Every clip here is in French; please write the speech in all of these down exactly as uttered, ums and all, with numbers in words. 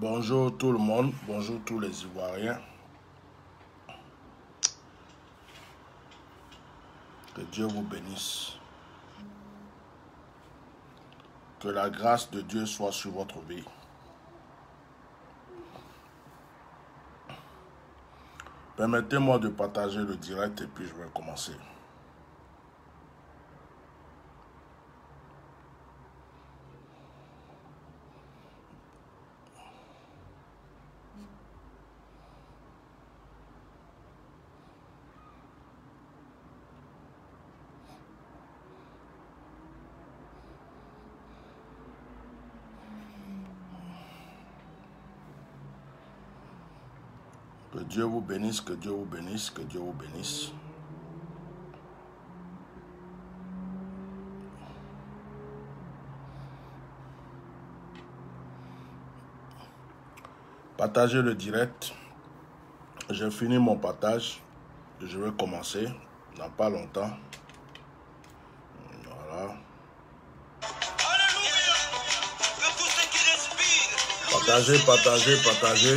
Bonjour tout le monde, bonjour tous les Ivoiriens. Que Dieu vous bénisse. Que la grâce de Dieu soit sur votre vie. Permettez-moi de partager le direct et puis je vais commencer. Que Dieu vous bénisse, que Dieu vous bénisse, que Dieu vous bénisse. Partagez le direct. J'ai fini mon partage. Je vais commencer dans pas longtemps. Voilà. Partagez, partagez, partagez.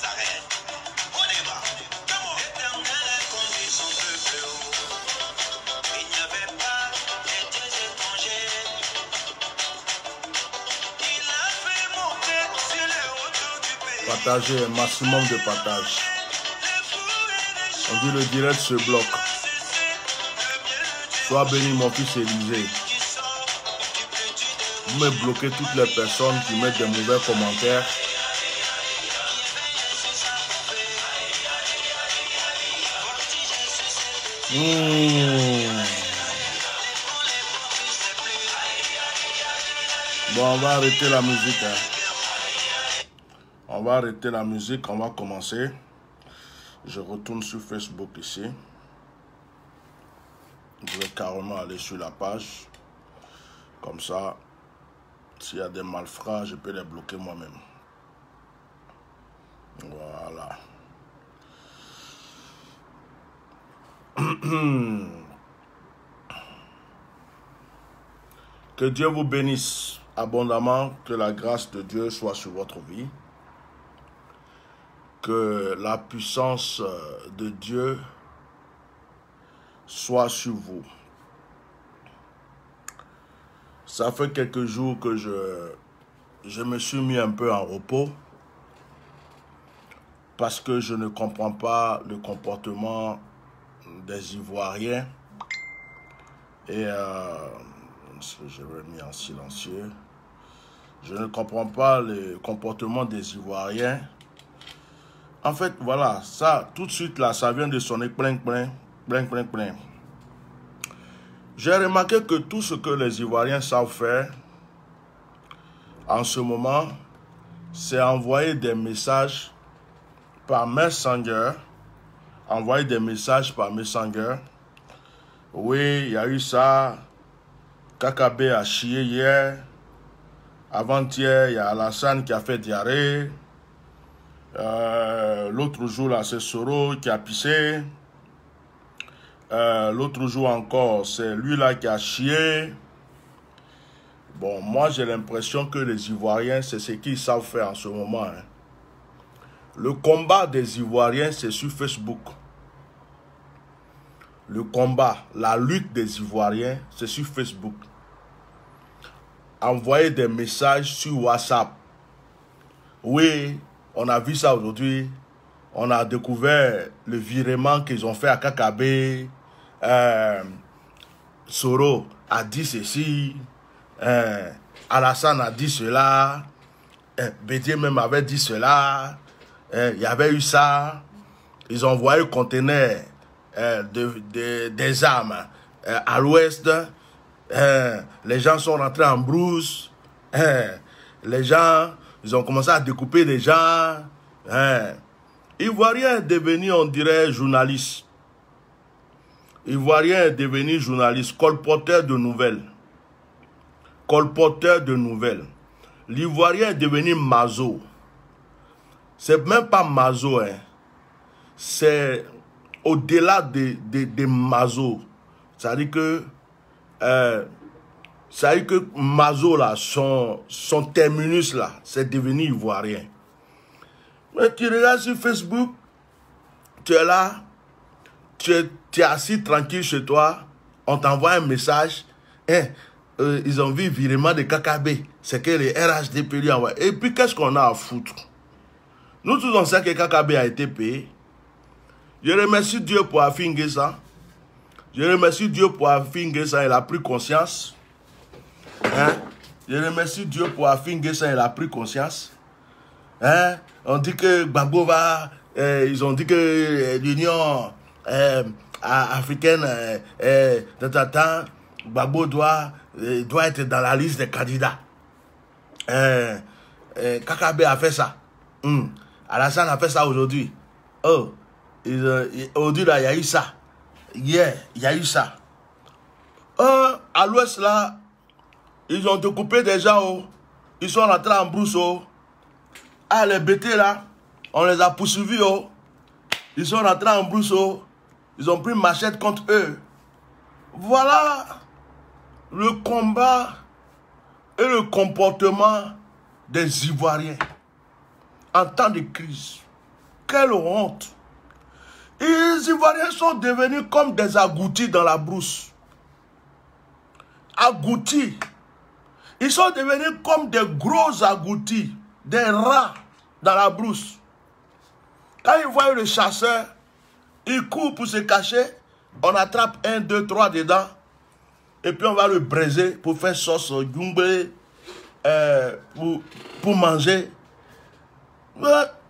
Partagez un maximum de partage. On dit le direct se bloque. Sois béni mon fils Élisée. Vous me bloquez toutes les personnes qui mettent des mauvais commentaires. Mmh. Bon, on va arrêter la musique. Hein. On va arrêter la musique, on va commencer. Je retourne sur Facebook ici. Je vais carrément aller sur la page. Comme ça, s'il y a des malfrats, je peux les bloquer moi-même. Voilà. Que Dieu vous bénisse abondamment, que la grâce de Dieu soit sur votre vie. Que la puissance de Dieu soit sur vous. Ça fait quelques jours que je, je me suis mis un peu en repos parce que je ne comprends pas le comportement des Ivoiriens. Et euh, je vais mis en silencieux. Je ne comprends pas le comportement des Ivoiriens. En fait, voilà, ça, tout de suite, là, ça vient de sonner plein, plein, plein, plein, plein. J'ai remarqué que tout ce que les Ivoiriens savent faire, en ce moment, c'est envoyer des messages par Messenger, envoyer des messages par Messenger. Oui, il y a eu ça, Kakabé a chié hier, avant-hier, il y a Alassane qui a fait diarrhée. Euh, L'autre jour, là, c'est Soro qui a pissé. Euh, L'autre jour encore, c'est lui-là qui a chié. Bon, moi, j'ai l'impression que les Ivoiriens, c'est ce qu'ils savent faire en ce moment. Hein. Le combat des Ivoiriens, c'est sur Facebook. Le combat, la lutte des Ivoiriens, c'est sur Facebook. Envoyer des messages sur WhatsApp. Oui, on a vu ça aujourd'hui. On a découvert le virement qu'ils ont fait à Kakabé. Euh, Soro a dit ceci. Euh, Alassane a dit cela. Euh, Bédier même avait dit cela. Euh, il y avait eu ça. Ils ont envoyé le conteneur euh, de, de, des armes euh, à l'ouest. Euh, les gens sont rentrés en brousse. Euh, les gens... Ils ont commencé à découper des gens. Hein. Ivoirien est devenu, on dirait, journaliste. Ivoirien est devenu journaliste, colporteur de nouvelles. Colporteur de nouvelles. L'Ivoirien est devenu mazo. C'est même pas mazo, hein. C'est au-delà de, de, de mazo. C'est-à-dire que... Euh, Ça veut dire que Mazo, là, son, son terminus, là, c'est devenu ivoirien. Mais tu regardes sur Facebook, tu es là, tu es, tu es assis tranquille chez toi, on t'envoie un message, hein, euh, ils ont vu virement de K K B, c'est que les R H D P lui envoient. Et puis qu'est-ce qu'on a à foutre? Nous tous on sait que K K B a été payé. Je remercie Dieu pour affinger ça. Je remercie Dieu pour affinger ça, il a pris conscience. Hein? Je remercie Dieu pour affinger ça, il a pris conscience. Hein? On dit que Gbagbo va, euh, ils ont dit que euh, l'Union euh, africaine, euh, euh, de Gbagbo doit, euh, doit être dans la liste des candidats. Euh, euh, K K B a fait ça. Hum. Alassane a fait ça aujourd'hui. Oh, euh, aujourd'hui là, il y a eu ça. Hier, il y a eu ça. Euh, à l'ouest là, ils ont découpé des gens. Oh. Ils sont rentrés en brousse. Oh. Ah, les bêtés là, on les a poursuivis. Oh. Ils sont rentrés en brousse. Oh. Ils ont pris machette contre eux. Voilà le combat et le comportement des Ivoiriens en temps de crise. Quelle honte! Et les Ivoiriens sont devenus comme des agoutis dans la brousse. Agoutis. Ils sont devenus comme des gros agoutis, des rats dans la brousse. Quand ils voient le chasseur, ils courent pour se cacher. On attrape un, deux, trois dedans. Et puis on va le braiser pour faire sauce yumbe, euh, pour, pour manger. Mais,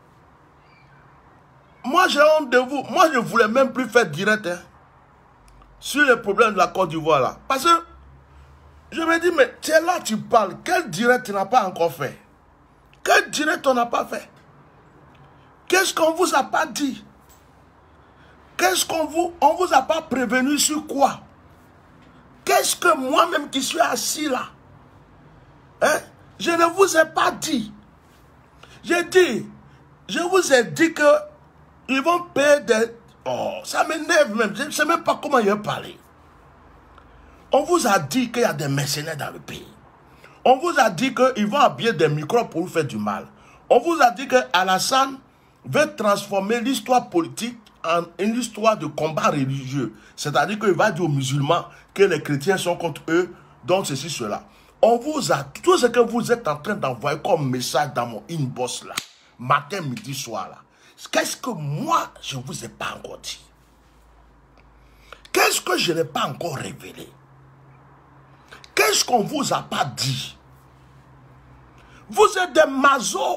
moi j'ai honte de vous. Moi je ne voulais même plus faire direct hein, sur les problèmes de la Côte d'Ivoire là. Parce que je me dis, mais tu es là, tu parles. Quel direct tu n'as pas encore fait? Quel direct on n'a pas fait? Qu'est-ce qu'on vous a pas dit? Qu'est-ce qu'on vous... On vous a pas prévenu sur quoi? Qu'est-ce que moi-même qui suis assis là, hein? Je ne vous ai pas dit. J'ai dit, je vous ai dit que ils vont payer des... Oh, ça m'énerve même. Je ne sais même pas comment il a parlé. On vous a dit qu'il y a des mercenaires dans le pays. On vous a dit qu'ils vont habiller des microbes pour vous faire du mal. On vous a dit que Alassane veut transformer l'histoire politique en une histoire de combat religieux. C'est-à-dire qu'il va dire aux musulmans que les chrétiens sont contre eux, donc ceci, cela. On vous a... Tout ce que vous êtes en train d'envoyer comme message dans mon inbox là, matin, midi, soir là, qu'est-ce que moi, je ne vous ai pas encore dit? Qu'est-ce que je n'ai pas encore révélé? Qu'est-ce qu'on ne vous a pas dit? Vous êtes des mazos,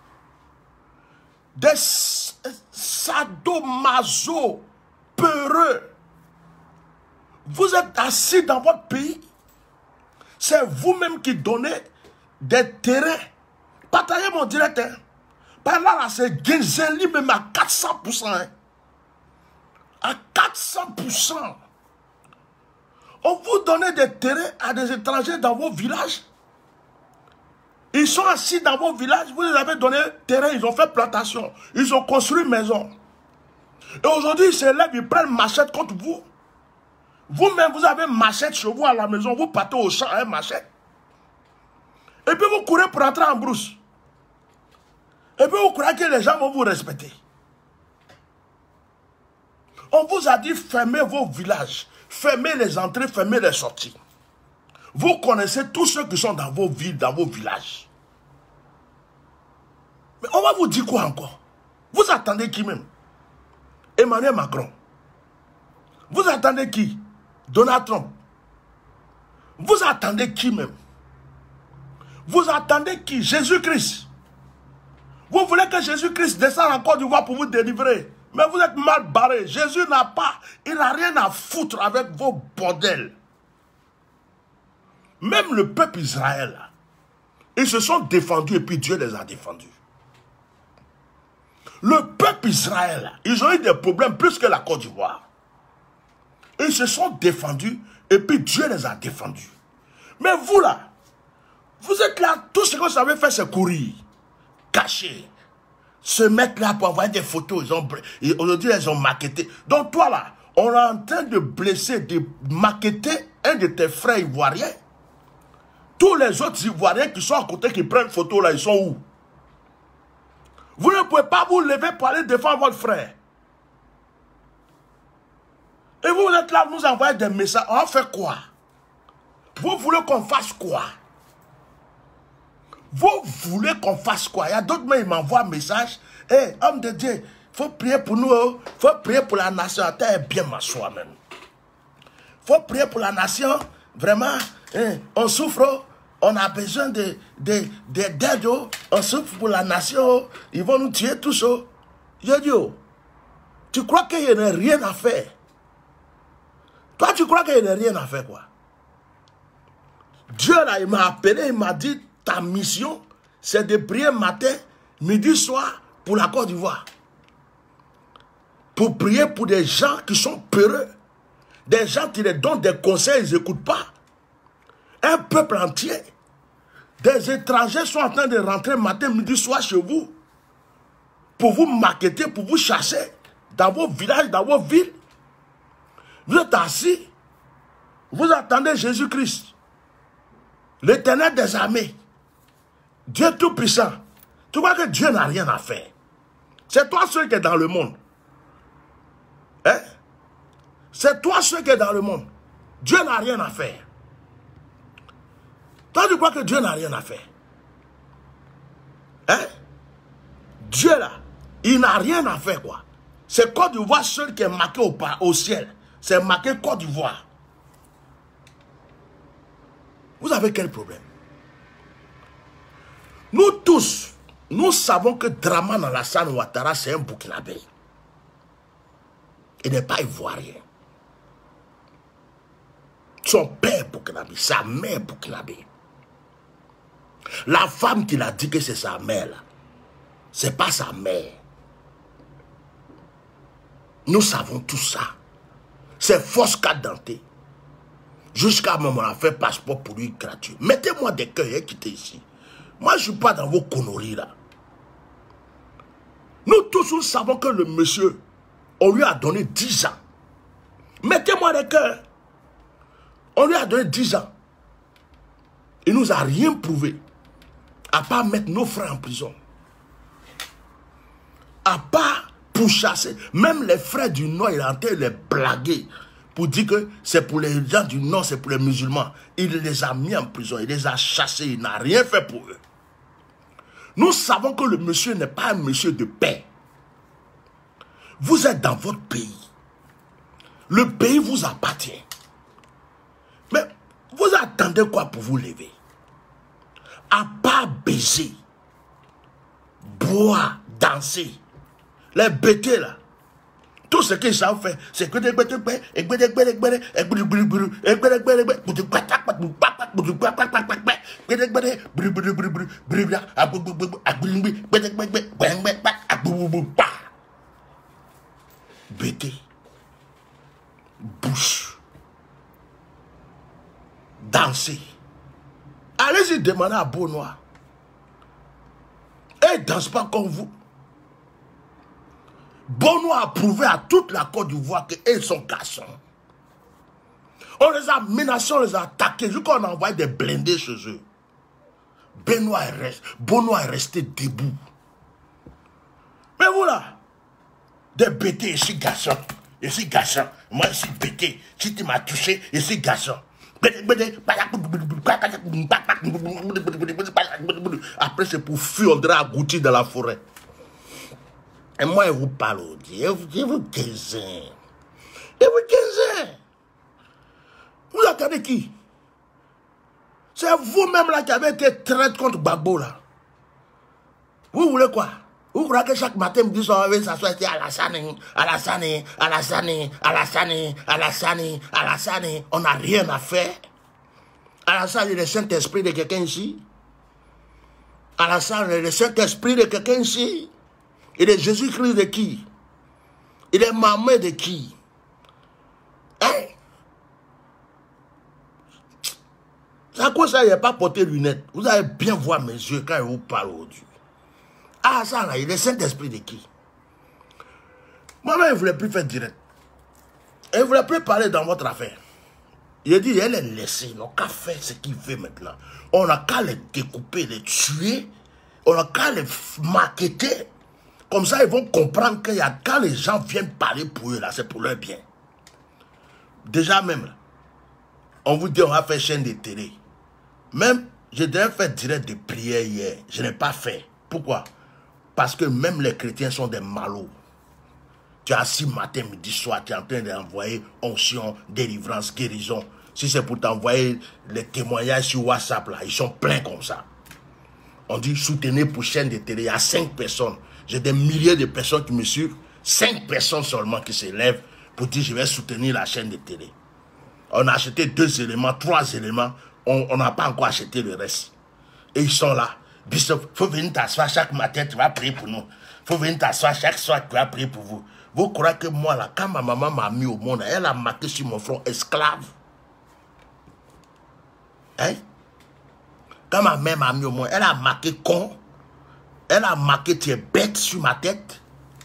des sadomaso peureux. Vous êtes assis dans votre pays. C'est vous-même qui donnez des terrains. Partagez mon direct. Hein. Par là, là c'est Genzeli même à quatre cents pour cent. Hein. À quatre cents pour cent. On vous donne des terrains à des étrangers dans vos villages. Ils sont assis dans vos villages. Vous les avez donné terrain, ils ont fait plantation. Ils ont construit une maison. Et aujourd'hui, ils se lèvent, ils prennent machette contre vous. Vous-même, vous avez machette chez vous à la maison. Vous partez au champ avec machette. Et puis vous courez pour entrer en brousse. Et puis vous croyez que les gens vont vous respecter. On vous a dit fermez vos villages. Fermez les entrées, fermez les sorties. Vous connaissez tous ceux qui sont dans vos villes, dans vos villages. Mais on va vous dire quoi encore? Vous attendez qui même? Emmanuel Macron. Vous attendez qui? Donald Trump. Vous attendez qui même? Vous attendez qui? Jésus-Christ. Vous voulez que Jésus-Christ descende en Côte d'Ivoire pour vous délivrer? Mais vous êtes mal barré. Jésus n'a pas, il n'a rien à foutre avec vos bordels. Même le peuple Israël, ils se sont défendus et puis Dieu les a défendus. Le peuple Israël, ils ont eu des problèmes plus que la Côte d'Ivoire. Ils se sont défendus et puis Dieu les a défendus. Mais vous là, vous êtes là, tout ce que vous savez faire c'est courir, cacher. Se mettre là pour envoyer des photos. Aujourd'hui, ils ont maquetté. Donc toi là, on est en train de blesser, de maqueter un de tes frères ivoiriens. Tous les autres Ivoiriens qui sont à côté, qui prennent photo là, ils sont où? Vous ne pouvez pas vous lever pour aller défendre votre frère. Et vous, vous êtes là, nous envoyez des messages. On fait quoi? Vous voulez qu'on fasse quoi? Vous voulez qu'on fasse quoi? Il y a d'autres, mais ils m'envoient un message. Hé, hey, homme de Dieu, il faut prier pour nous. Il faut prier pour la nation. Attends, bien m'asseoir même. Il faut prier pour la nation. Vraiment, hein, on souffre. On a besoin de, de, de, d'aide. On souffre pour la nation. Ils vont nous tuer tous. Je dis, tu crois qu'il n'y a rien à faire? Toi, tu crois qu'il n'y a rien à faire, quoi? Dieu, là, il m'a appelé, il m'a dit, ta mission, c'est de prier matin, midi, soir, pour la Côte d'Ivoire. Pour prier pour des gens qui sont peureux. Des gens qui les donnent des conseils, ils n'écoutent pas. Un peuple entier. Des étrangers sont en train de rentrer matin, midi, soir chez vous. Pour vous marketer, pour vous chasser. Dans vos villages, dans vos villes. Vous êtes assis. Vous attendez Jésus-Christ. L'Éternel des armées. Dieu Tout-Puissant. Tu vois que Dieu n'a rien à faire. C'est toi seul qui est dans le monde. Hein? C'est toi seul qui est dans le monde. Dieu n'a rien à faire. Toi, tu crois que Dieu n'a rien à faire. Hein? Dieu là, il n'a rien à faire, quoi. C'est Côte d'Ivoire seul qui est marqué au, au ciel. C'est marqué Côte d'Ivoire. Vous avez quel problème? Nous tous, nous savons que Dramane Alassane Ouattara, c'est un Burkinabé. Il n'est pas ivoirien. Son père Burkinabé, sa mère Burkinabé. La femme qui l'a dit que c'est sa mère, là, c'est pas sa mère. Nous savons tout ça. C'est fausse carte d'identité. Jusqu'à un moment, on a fait passeport pour lui gratuit. Mettez-moi des cœurs et quittez ici. Moi, je ne suis pas dans vos conneries là. Nous tous, nous savons que le monsieur, on lui a donné dix ans. Mettez-moi des cœurs. On lui a donné dix ans. Il ne nous a rien prouvé. À part mettre nos frères en prison. À part pour chasser. Même les frères du Nord, il a en train de les blaguer. Pour dire que c'est pour les gens du Nord, c'est pour les musulmans. Il les a mis en prison, il les a chassés, il n'a rien fait pour eux. Nous savons que le monsieur n'est pas un monsieur de paix. Vous êtes dans votre pays. Le pays vous appartient. Mais vous attendez quoi pour vous lever? À part baiser, boire, danser, les bêter là. Tout ce qu'ils savent faire, c'est que des bêtes, et que des bêtes, et que des bêtes, et que des bêtes, et que des bêtes, et que des bêtes, bêter, bouche, danser. Allez-y demander à Benoît. Et il ne danse pas comme vous. Benoît a prouvé à toute la Côte d'Ivoire qu'ils sont garçons. On les a menacés, on les a attaqués, jusqu'à on a envoyé des blindés chez eux. Benoît est resté, Benoît est resté debout. Mais voilà, des bêtés ici, garçon. Ici, garçon. Moi, ici, bêté. Si tu m'as touché, ici, garçon. Après, c'est pour fuir, on dirait agouti dans la forêt. Et moi, je vous parle, je vous quinze ans. Je vous quinze ans. Vous attendez qui? C'est vous-même là qui avez été traite contre Gbagbo là. Vous voulez quoi? Vous voulez que chaque matin, me disent, on va s'asseoir ici, Alassane, Alassane, Alassane, Alassane, Alassane, Alassane, on n'a rien à faire. Alassane, il est le Saint-Esprit de quelqu'un ici. Alassane, il est le Saint-Esprit de quelqu'un ici. Il est Jésus-Christ de qui? Il est Mahomet de qui? Hein? C'est à quoi ça, il n'a pas porté lunettes? Vous allez bien voir mes yeux quand je vous parle aujourd'hui. Ah, ça là, il est Saint-Esprit de qui? Moi-même, je ne voulais plus faire direct. Et je ne voulais plus parler dans votre affaire. Il a dit, elle est laissée, on n'a qu'à faire ce qu'il fait maintenant. On n'a qu'à les découper, les tuer. On n'a qu'à les marketer. Comme ça, ils vont comprendre que y a, quand les gens viennent parler pour eux, là, c'est pour leur bien. Déjà même, là, on vous dit on va faire chaîne de télé. Même, je devais faire direct de prière hier. Je n'ai pas fait. Pourquoi? Parce que même les chrétiens sont des malauds. Tu es assis matin, midi, soir, tu es en train d'envoyer onction, délivrance, guérison. Si c'est pour t'envoyer les témoignages sur WhatsApp, là, ils sont pleins comme ça. On dit soutenez pour chaîne de télé. Il y a cinq personnes. J'ai des milliers de personnes qui me suivent. Cinq personnes seulement qui s'élèvent pour dire je vais soutenir la chaîne de télé. On a acheté deux éléments, trois éléments. On n'a pas encore acheté le reste. Et ils sont là. Bishop, il faut venir t'asseoir chaque matin, tu vas prier pour nous. Il faut venir t'asseoir chaque soir, tu vas prier pour vous. Vous croyez que moi, là, quand ma maman m'a mis au monde, elle a marqué sur mon front esclave. Hein? Quand ma mère m'a mis au monde, elle a marqué con. Elle a marqué tu es bête sur ma tête.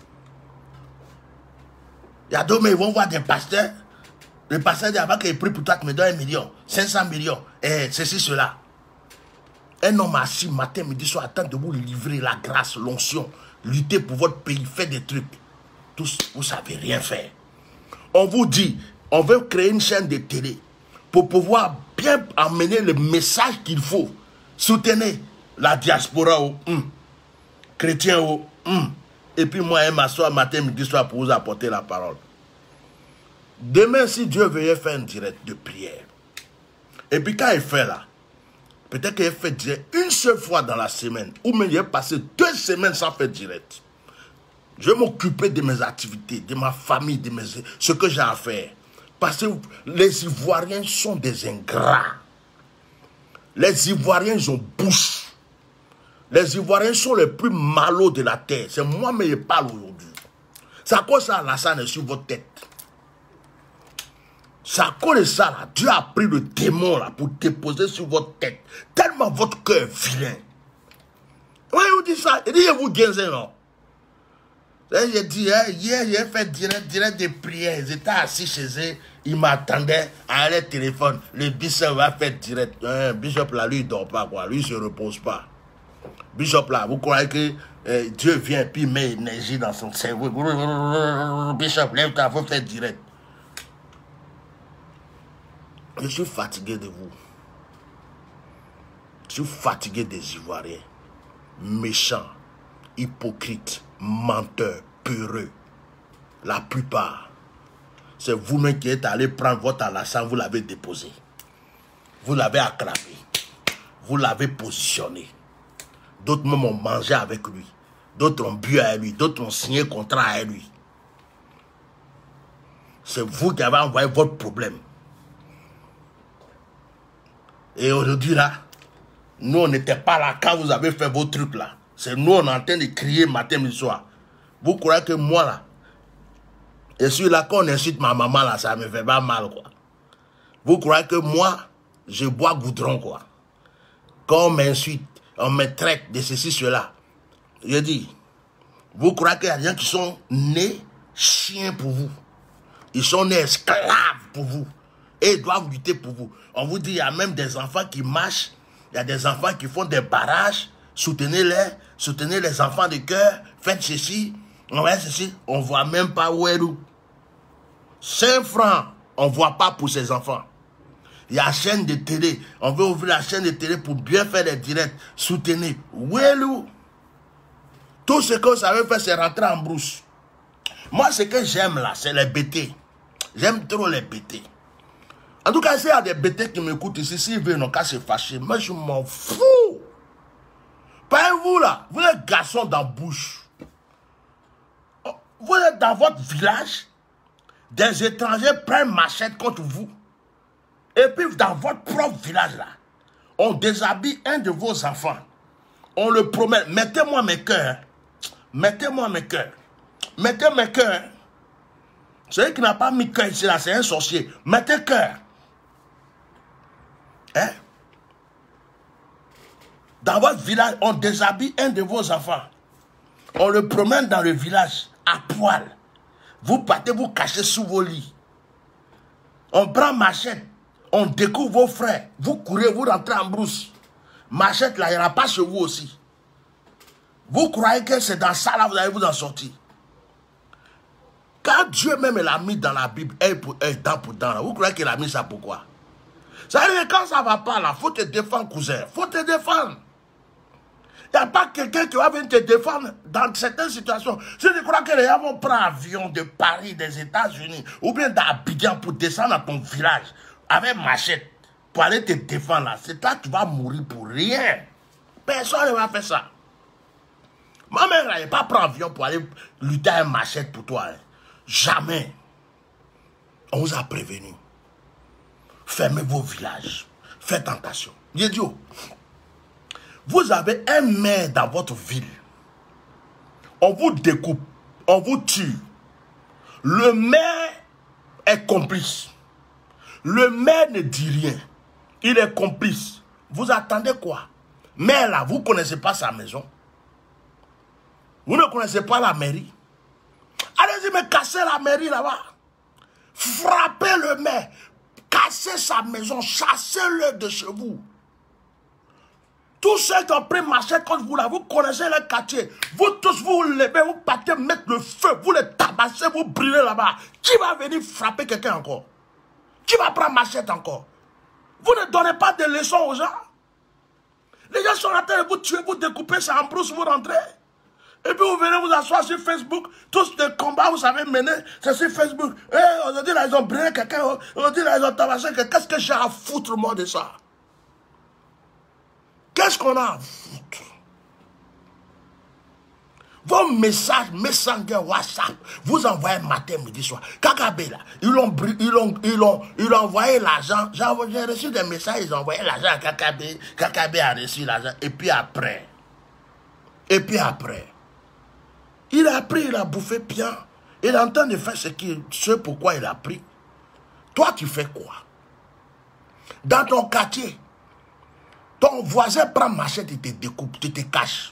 Il y a d'autres, mais ils vont voir des pasteurs. Le pasteur dit avant qu'il prie pour toi, tu me donnes un million, cinq cents millions, et ceci, cela. Un homme assis matin, midi, soir, attend de vous livrer la grâce, l'onction, lutter pour votre pays, faire des trucs. Tous, vous ne savez rien faire. On vous dit, on veut créer une chaîne de télé pour pouvoir bien amener le message qu'il faut. Soutenez la diaspora au hum, chrétien au hum. Et puis moi, je m'assois matin, midi, soir pour vous apporter la parole. Demain, si Dieu veut faire un direct de prière, et puis quand il fait là, peut-être qu'il fait direct une seule fois dans la semaine, ou même il est passé deux semaines sans faire direct. Je vais m'occuper de mes activités, de ma famille, de mes, ce que j'ai à faire. Parce que les Ivoiriens sont des ingrats. Les Ivoiriens, ils ont bouche. Les Ivoiriens sont les plus malauds de la terre. C'est moi mais je parle aujourd'hui. C'est à cause ça, Alassane est sur votre tête. C'est à cause de ça, là, Dieu a pris le démon là, pour déposer sur votre tête. Tellement votre cœur est vilain. Oui, vous dites ça. Il dit, vous guérisez, non? J'ai dit, hein, hier, j'ai fait direct, direct de prière. Ils étaient assis chez eux. Ils m'attendaient à leur téléphone. Le bishop va faire direct. Le bishop là, lui, il ne dort pas, quoi. Lui, il ne se repose pas. Bishop là, vous croyez que euh, Dieu vient et puis il met énergie dans son cerveau. Bishop, lève-toi, il faut faire direct. Je suis fatigué de vous. Je suis fatigué des Ivoiriens. Méchants, hypocrites, menteurs, peureux. La plupart. C'est vous-même qui êtes allé prendre votre Alassane, vous l'avez déposé. Vous l'avez acclamé. Vous l'avez positionné. D'autres même ont mangé avec lui. D'autres ont bu avec lui. D'autres ont signé contrat avec lui. C'est vous qui avez envoyé votre problème. Et aujourd'hui là, nous on n'était pas là quand vous avez fait vos trucs là. C'est nous on est en train de crier matin et soir. Vous croyez que moi là, je suis là quand on insulte ma maman là, ça me fait pas mal quoi. Vous croyez que moi, je bois goudron quoi. Quand on m'insulte, on me traite de ceci, cela. Je dis, vous croyez qu'il y a des gens qui sont nés chiens pour vous. Ils sont nés esclaves pour vous. Et ils doivent lutter pour vous. On vous dit, il y a même des enfants qui marchent. Il y a des enfants qui font des barrages. Soutenez-les. Soutenez les enfants de cœur. Faites ceci. On fait ceci. On ne voit même pas où est où. cinq francs. On ne voit pas pour ces enfants. Il y a la chaîne de télé. On veut ouvrir la chaîne de télé pour bien faire les directs. Soutenez. Où est où? Tout ce que vous savez faire, c'est rentrer en brousse. Moi, ce que j'aime là, c'est les bêtés. J'aime trop les bêtés. En tout cas, s'il y a des bêtés qui m'écoutent ici, s'ils veulent, ils n'ont qu'à se fâcher. Moi, je m'en fous. Pas vous là, vous êtes garçons dans la bouche. Vous êtes dans votre village, des étrangers prennent machette contre vous. Et puis, dans votre propre village là, on déshabille un de vos enfants. On le promet. Mettez-moi mes cœurs. Mettez-moi mes cœurs. Mettez mes cœurs. Celui qui n'a pas mis cœur ici là, c'est un sorcier. Mettez cœur. Hein? Dans votre village, on déshabille un de vos enfants. On le promène dans le village à poil. Vous partez vous cacher sous vos lits. On prend machette. On découvre vos frères. Vous courez, vous rentrez en brousse. Machette là, il n'y en a pas chez vous aussi. Vous croyez que c'est dans ça là vous allez vous en sortir? Quand Dieu même l'a mis dans la Bible, œil pour œil, dent pour dent, vous croyez qu'il a mis ça pourquoi? Ça veut dire que quand ça ne va pas là, il faut te défendre, cousin. Il faut te défendre. Il n'y a pas quelqu'un qui va venir te défendre dans certaines situations. Si tu crois que les gens vont prendre l'avion de Paris, des États-Unis, ou bien d'Abidjan pour descendre dans ton village avec machette pour aller te défendre là, c'est toi qui vas mourir pour rien. Personne ne va faire ça. Ma mère n'allait pas prendre l'avion pour aller lutter avec machette pour toi. Hein. Jamais. On vous a prévenu. Fermez vos villages. Faites attention. J'ai dit, vous avez un maire dans votre ville. On vous découpe. On vous tue. Le maire est complice. Le maire ne dit rien. Il est complice. Vous attendez quoi? Maire là, vous ne connaissez pas sa maison. Vous ne connaissez pas la mairie. Allez-y me casser la mairie là-bas. Frappez le maire. Cassez sa maison. Chassez-le de chez vous. Tous ceux qui ont pris machette contre vous là, vous connaissez le quartier. Vous tous, vous levez, vous partez mettre le feu, vous les tabassez, vous brûlez là-bas. Qui va venir frapper quelqu'un encore? Qui va prendre machette encore? Vous ne donnez pas de leçons aux gens. Les gens sont en train de vous tuer, vous découpez, ça en brousse, vous rentrez. Et puis vous venez vous asseoir sur Facebook. Tous les combats vous savez mener, c'est sur Facebook. Eh, aujourd'hui là, ils ont brûlé quelqu'un. Aujourd'hui là, ils ont tabassé quelqu'un. Qu'est-ce que j'ai à foutre moi de ça? Qu'est-ce qu'on a à foutre? Vos messages, Messenger, WhatsApp, vous envoyez matin, midi, soir. Kakabe là, ils l'ont ils l'ont ils l'ont ils ont envoyé l'argent. J'ai reçu des messages, ils ont envoyé l'argent à Kakabe. Kakabe a reçu l'argent. Et puis après, et puis après, il a pris, il a bouffé bien. Il est en train de faire ce, qui, ce pourquoi il a pris. Toi, tu fais quoi? Dans ton quartier, ton voisin prend machette, il te découpe, tu te caches.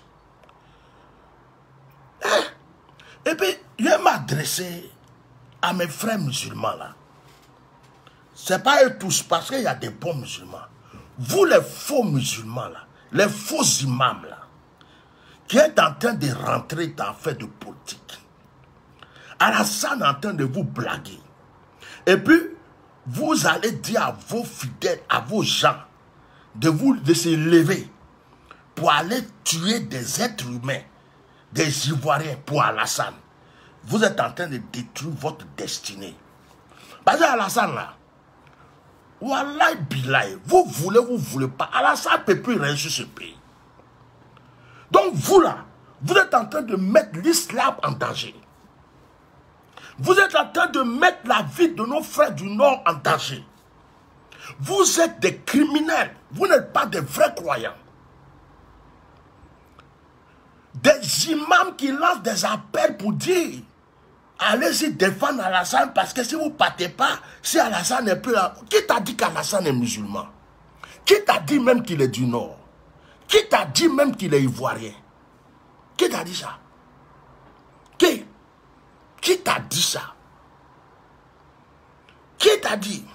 Et puis, je vais m'adresser à mes frères musulmans là. Ce n'est pas eux tous, parce qu'il y a des bons musulmans. Vous, les faux musulmans là, les faux imams là, qui êtes en train de rentrer dans fait de politique. Alassane est en train de vous blaguer. Et puis, vous allez dire à vos fidèles, à vos gens, de vous de se lever pour aller tuer des êtres humains, des Ivoiriens pour Alassane. Vous êtes en train de détruire votre destinée. Parce que Alassane là, Wallahi billahi, vous voulez, vous voulez pas, Alassane ne peut plus réussir ce pays. Donc vous là, vous êtes en train de mettre l'islam en danger. Vous êtes en train de mettre la vie de nos frères du Nord en danger. Vous êtes des criminels. Vous n'êtes pas des vrais croyants. Des imams qui lancent des appels pour dire allez-y défendre Alassane parce que si vous ne partez pas, si Alassane n'est plus là. Qui t'a dit qu'Alassane est musulman? Qui t'a dit même qu'il est du Nord? Qui t'a dit même qu'il est ivoirien? Qui t'a dit ça? Qui? Qui t'a dit ça? Qui t'a dit?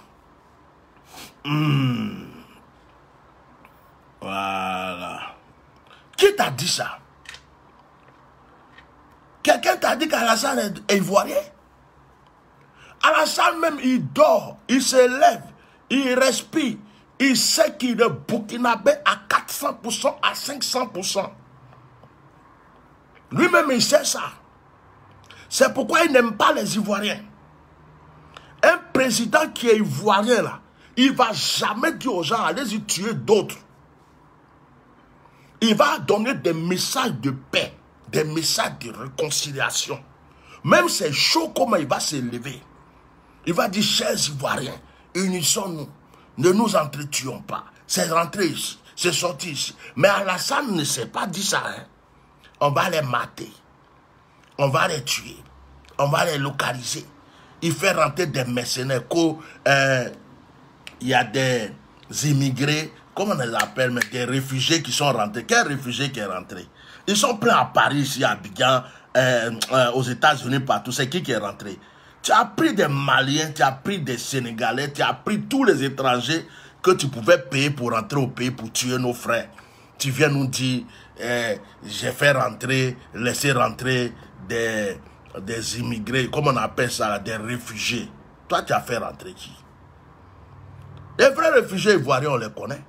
Hmm. Voilà. Qui t'a dit ça? Quelqu'un t'a dit qu'Alassane est ivoirien? Alassane même, il dort, il se lève, il respire. Il sait qu'il est burkinabé à quatre cents pour cent, à cinq cents pour cent. Lui-même, il sait ça. C'est pourquoi il n'aime pas les Ivoiriens. Un président qui est ivoirien, là, il ne va jamais dire aux gens, allez-y tuer d'autres. Il va donner des messages de paix, des messages de réconciliation. Même c'est chaud comment il va se lever. Il va dire, chers Ivoiriens, unissons-nous. Ne nous entretuons pas. C'est rentré ici. C'est sorti ici. Mais Alassane ne s'est pas dit ça. Hein. On va les mater. On va les tuer. On va les localiser. Il fait rentrer des mercenaires. Il euh, y a des immigrés, comment on les appelle, mais des réfugiés qui sont rentrés. Quel réfugié qui est rentré? Ils sont pleins à Paris, ici, à Abidjan, euh, euh, aux États-Unis, partout. C'est qui qui est rentré? Tu as pris des Maliens, tu as pris des Sénégalais, tu as pris tous les étrangers que tu pouvais payer pour rentrer au pays, pour tuer nos frères. Tu viens nous dire, eh, j'ai fait rentrer, laisser rentrer des, des immigrés, comment on appelle ça, des réfugiés. Toi, tu as fait rentrer qui? Les vrais réfugiés ivoiriens, on les connaît.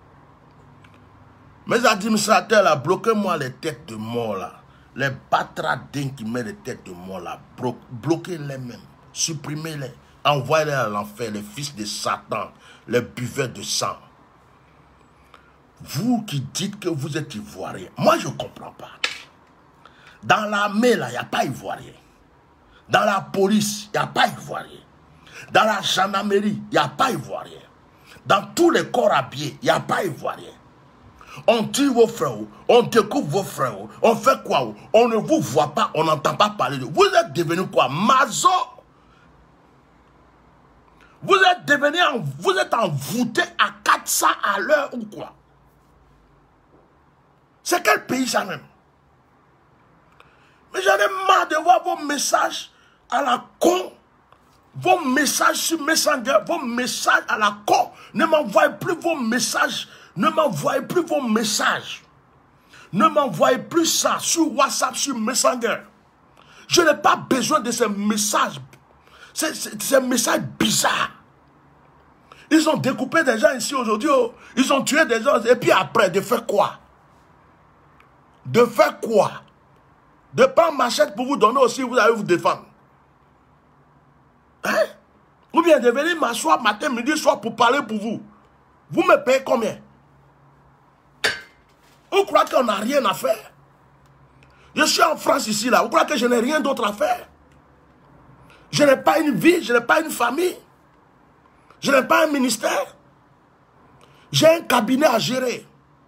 Mes administrateurs, là, bloquez-moi les têtes de mort, là. Les batradins qui mettent les têtes de mort, là, bloquez-les même. Supprimez-les. Envoyez-les à l'enfer, les fils de Satan, les buveurs de sang. Vous qui dites que vous êtes ivoirien, moi je ne comprends pas. Dans l'armée, là, il n'y a pas ivoirien. Dans la police, il n'y a pas ivoirien. Dans la gendarmerie, il n'y a pas ivoirien. Dans tous les corps habillés, il n'y a pas ivoirien. On tue vos frères, on découpe vos frères, on fait quoi? On ne vous voit pas, on n'entend pas parler de vous. Vous êtes devenu quoi? Mazo? Vous êtes devenu, vous êtes envoûté à quatre cents à l'heure ou quoi? C'est quel pays ça même? Mais j'en ai marre de voir vos messages à la con. Vos messages sur Messenger, vos messages à la con. Ne m'envoyez plus vos messages. Ne m'envoyez plus vos messages. Ne m'envoyez plus ça sur WhatsApp, sur Messenger. Je n'ai pas besoin de ces messages. Ces, ces, ces messages bizarres. Ils ont découpé des gens ici aujourd'hui. Oh. Ils ont tué des gens. Et puis après, de faire quoi? De faire quoi? De prendre machette pour vous donner aussi, vous allez vous défendre. Hein? Ou bien de venir m'asseoir matin, midi, soir pour parler pour vous. Vous me payez combien? Vous croyez qu'on n'a rien à faire? Je suis en France ici, là. Vous croyez que je n'ai rien d'autre à faire? Je n'ai pas une vie, je n'ai pas une famille. Je n'ai pas un ministère. J'ai un cabinet à gérer.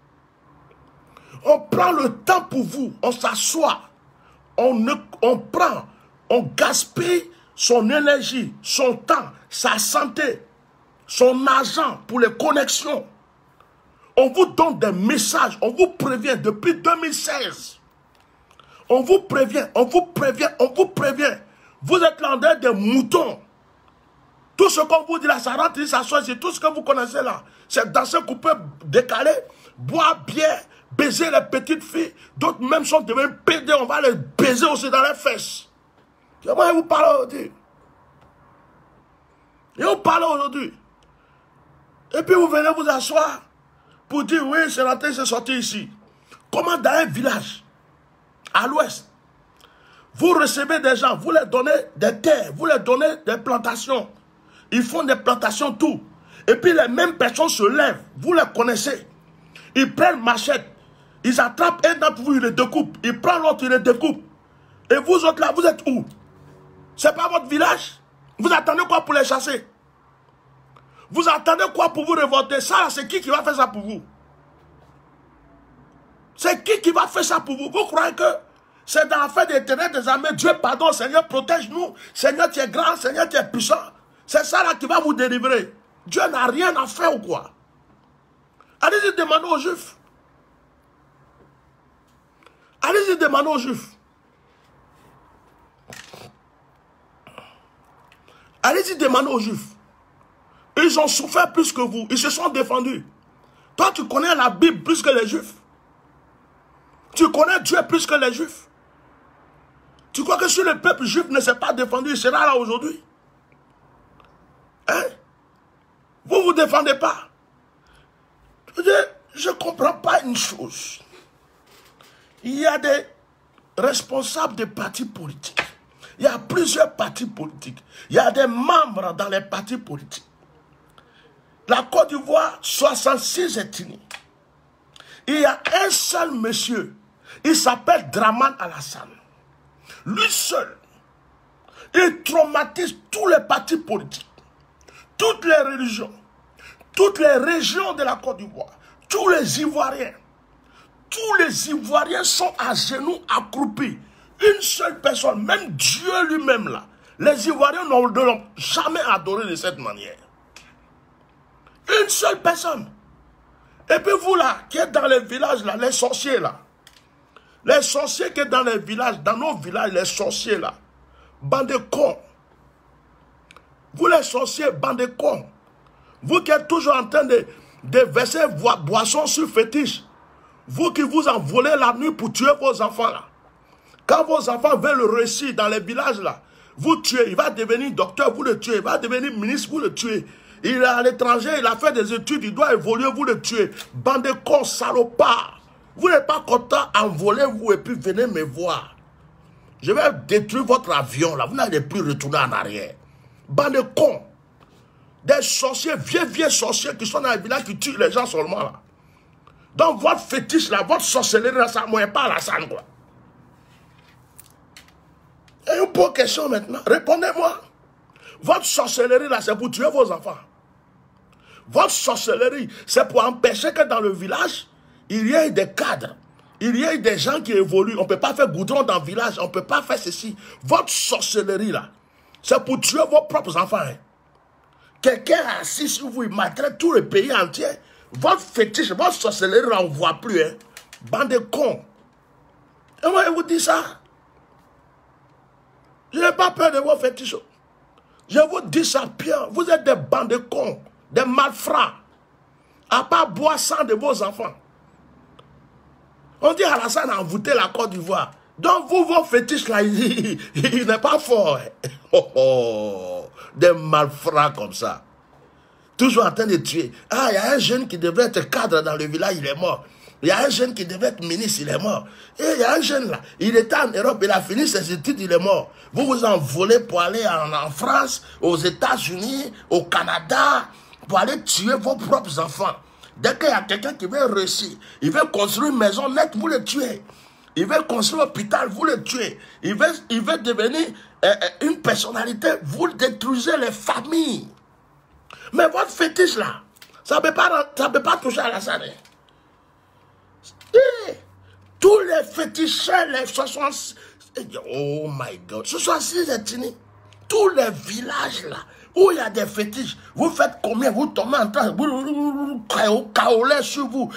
On prend le temps pour vous. On s'assoit. On, on prend, on gaspille son énergie, son temps, sa santé, son argent pour les connexions. On vous donne des messages, on vous prévient depuis deux mille seize. On vous prévient, on vous prévient, on vous prévient. Vous êtes là des moutons. Tout ce qu'on vous dit là, ça rentre, ça sort, c'est tout ce que vous connaissez là. C'est danser, couper, décaler, boire, bière, baiser les petites filles. D'autres même sont devenus pédés, on va les baiser aussi dans les fesses. Comment vous parlez aujourd'hui? Et vous parlez aujourd'hui. Et puis vous venez vous asseoir pour dire oui, c'est rentré, c'est sorti ici. Comment dans un village, à l'ouest, vous recevez des gens, vous leur donnez des terres, vous leur donnez des plantations. Ils font des plantations, tout. Et puis les mêmes personnes se lèvent, vous les connaissez. Ils prennent machette, ils attrapent un d'entre vous, ils les découpent. Ils prennent l'autre, ils les découpent. Et vous autres là, vous êtes où? C'est pas votre village? Vous attendez quoi pour les chasser? Vous attendez quoi pour vous révolter? Ça, c'est qui qui va faire ça pour vous? C'est qui qui va faire ça pour vous? Vous croyez que c'est dans l'affaire des ténèbres des armées? Dieu pardon, Seigneur, protège-nous. Seigneur, tu es grand, Seigneur, tu es puissant. C'est ça là qui va vous délivrer. Dieu n'a rien à faire ou quoi? Allez-y demander aux Juifs. Allez-y demander aux Juifs. Allez-y demander aux Juifs. Ils ont souffert plus que vous. Ils se sont défendus. Toi, tu connais la Bible plus que les Juifs. Tu connais Dieu plus que les Juifs. Tu crois que si le peuple juif ne s'est pas défendu, il sera là aujourd'hui? Hein? Vous ne vous défendez pas. Je ne comprends pas une chose. Il y a des responsables de partis politiques. Il y a plusieurs partis politiques. Il y a des membres dans les partis politiques. La Côte d'Ivoire, soixante-six ethnies. Il y a un seul monsieur. Il s'appelle Draman Alassane. Lui seul, il traumatise tous les partis politiques, toutes les religions, toutes les régions de la Côte d'Ivoire, tous les Ivoiriens. Tous les Ivoiriens sont à genoux accroupis. Une seule personne, même Dieu lui-même là, les Ivoiriens ne l'ont jamais adoré de cette manière. Une seule personne. Et puis vous là, qui êtes dans les villages là, les sorciers là, les sorciers qui sont dans les villages, dans nos villages, les sorciers là, bande de cons. Vous les sorciers, bande de cons. Vous qui êtes toujours en train de, de verser boisson sur fétiche. Vous qui vous envolez la nuit pour tuer vos enfants là. Quand vos enfants veulent réussir dans les villages là, vous tuez, il va devenir docteur, vous le tuez, il va devenir ministre, vous le tuez. Il est à l'étranger, il a fait des études, il doit évoluer, vous le tuez. Bande de cons, salopards. Vous n'êtes pas content, envolez-vous et puis venez me voir. Je vais détruire votre avion là, vous n'allez plus retourner en arrière. Bande de cons. Des sorciers, vieux, vieux sorciers qui sont dans les villages qui tuent les gens seulement là. Donc votre fétiche là, votre sorcellerie là, ça ne moyen pas à la scène quoi. Et une bonne question maintenant, répondez-moi. Votre sorcellerie là, c'est pour tuer vos enfants. Votre sorcellerie, c'est pour empêcher que dans le village, il y ait des cadres. Il y ait des gens qui évoluent. On ne peut pas faire goudron dans le village. On ne peut pas faire ceci. Votre sorcellerie là, c'est pour tuer vos propres enfants. Hein. Quelqu'un assis sur vous, il maltraite tout le pays entier. Votre fétiche, votre sorcellerie là, on ne voit plus. Hein. Bande de cons. Et moi, je vous dis ça. Je n'ai pas peur de vos fétiches. Je vous dis ça, Pierre. Vous êtes des bandes de cons, des malfrats. À part boire sang de vos enfants. On dit Alassane a envoûté la Côte d'Ivoire. Donc vous, vos fétiches là, il, il n'est pas fort. Oh, oh, des malfrats comme ça. Toujours en train de tuer. Ah, il y a un jeune qui devrait être cadre dans le village, il est mort. Il y a un jeune qui devait être ministre, il est mort. Et il y a un jeune là, il était en Europe, il a fini ses études, il est mort. Vous vous envolez pour aller en, en France, aux États-Unis, au Canada, pour aller tuer vos propres enfants. Dès qu'il y a quelqu'un qui veut réussir, il veut construire une maison nette, vous le tuez. Il veut construire un hôpital, vous le tuez. Il veut, il veut devenir euh, une personnalité, vous détruisez les familles. Mais votre fétiche là, ça ne peut pas, ça peut pas toucher à la santé. Et tous les féticheurs, les soixante-six, oh my God, soixante-six ethnies, tous les villages là, où il y a des fétiches, vous faites combien, vous tombez en train, vous caolez sur vous,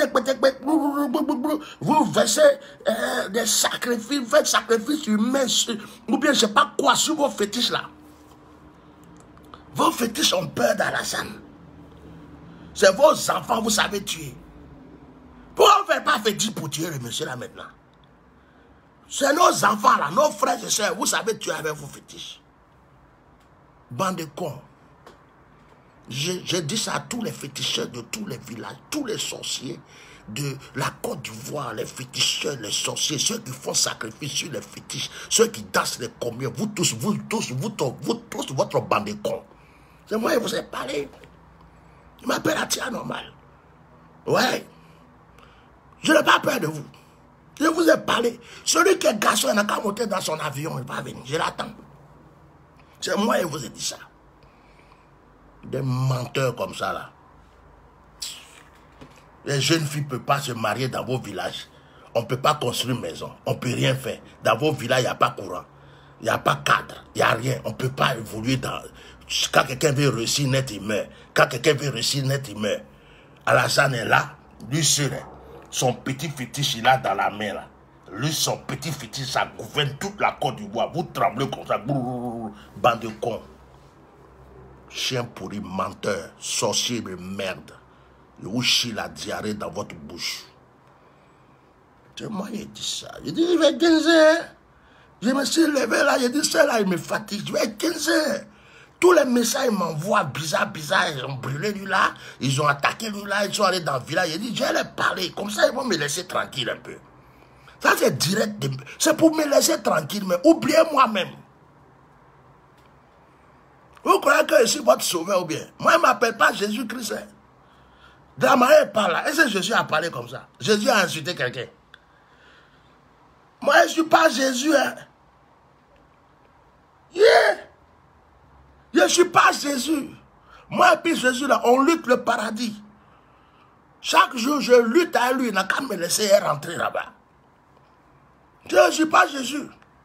vous versez euh, des sacrifices, vous faites sacrifices humains, ou bien je ne sais pas quoi sur vos fétiches là. Vos fétiches ont peur d'Alassane. C'est vos enfants, vous savez tuer. Pourquoi on ne fait pas fétiche pour tuer le monsieur là maintenant? C'est nos enfants là, nos frères et soeurs, vous savez tuer avec vos fétiches. Bande de cons. Je, je dis ça à tous les féticheurs de tous les villages, tous les sorciers de la Côte d'Ivoire, les féticheurs, les sorciers, ceux qui font sacrifice sur les fétiches, ceux qui dansent les communes, vous tous, vous tous, vous tous, vous tous, votre bande de cons. C'est moi qui vous ai parlé. Je m'appelle Atia normal. Ouais. Je n'ai pas peur de vous. Je vous ai parlé. Celui qui est garçon, il n'a qu'à monter dans son avion, il va venir. Je l'attends. C'est moi qui vous ai dit ça. Des menteurs comme ça, là. Les jeunes filles ne peuvent pas se marier dans vos villages. On ne peut pas construire une maison. On ne peut rien faire. Dans vos villages, il n'y a pas courant. Il n'y a pas cadre. Il n'y a rien. On ne peut pas évoluer dans... Quand quelqu'un veut réussir net, il meurt. Quand quelqu'un veut réussir net, il meurt. Alassane est là. Lui seul. Son petit fétiche, il a dans la main, là. Lui, son petit fétiche, ça gouverne toute la Côte d'Ivoire. Vous tremblez comme ça. Bande de cons. Chien pourri, menteur, sorcier de merde. Je vous chie la diarrhée dans votre bouche. C'est moi qui ai dit ça. J'ai dit, je vais quinze heures. Je me suis levé là, j'ai dit, ça là, il me fatigue. Je vais quinze heures. Tous les messages m'envoient bizarre, bizarre. Ils ont brûlé lui là. Ils ont attaqué lui là. Ils sont allés dans le village. J'ai dit, je vais leur parler. Comme ça, ils vont me laisser tranquille un peu. Ça, c'est direct. C'est pour me laisser tranquille. Mais oubliez moi-même. Vous croyez que je suis votre sauveur ou bien? Moi, je ne m'appelle pas Jésus-Christ. Hein. De la manière dont parle là. Est-ce que Jésus a parlé comme ça? Jésus a insulté quelqu'un. Moi, je ne suis pas Jésus. Hein. Yeah. Je ne suis pas Jésus. Moi et puis Jésus, là, on lutte le paradis. Chaque jour, je lutte à lui. Il n'a qu'à me laisser rentrer là-bas. Je ne suis pas Jésus.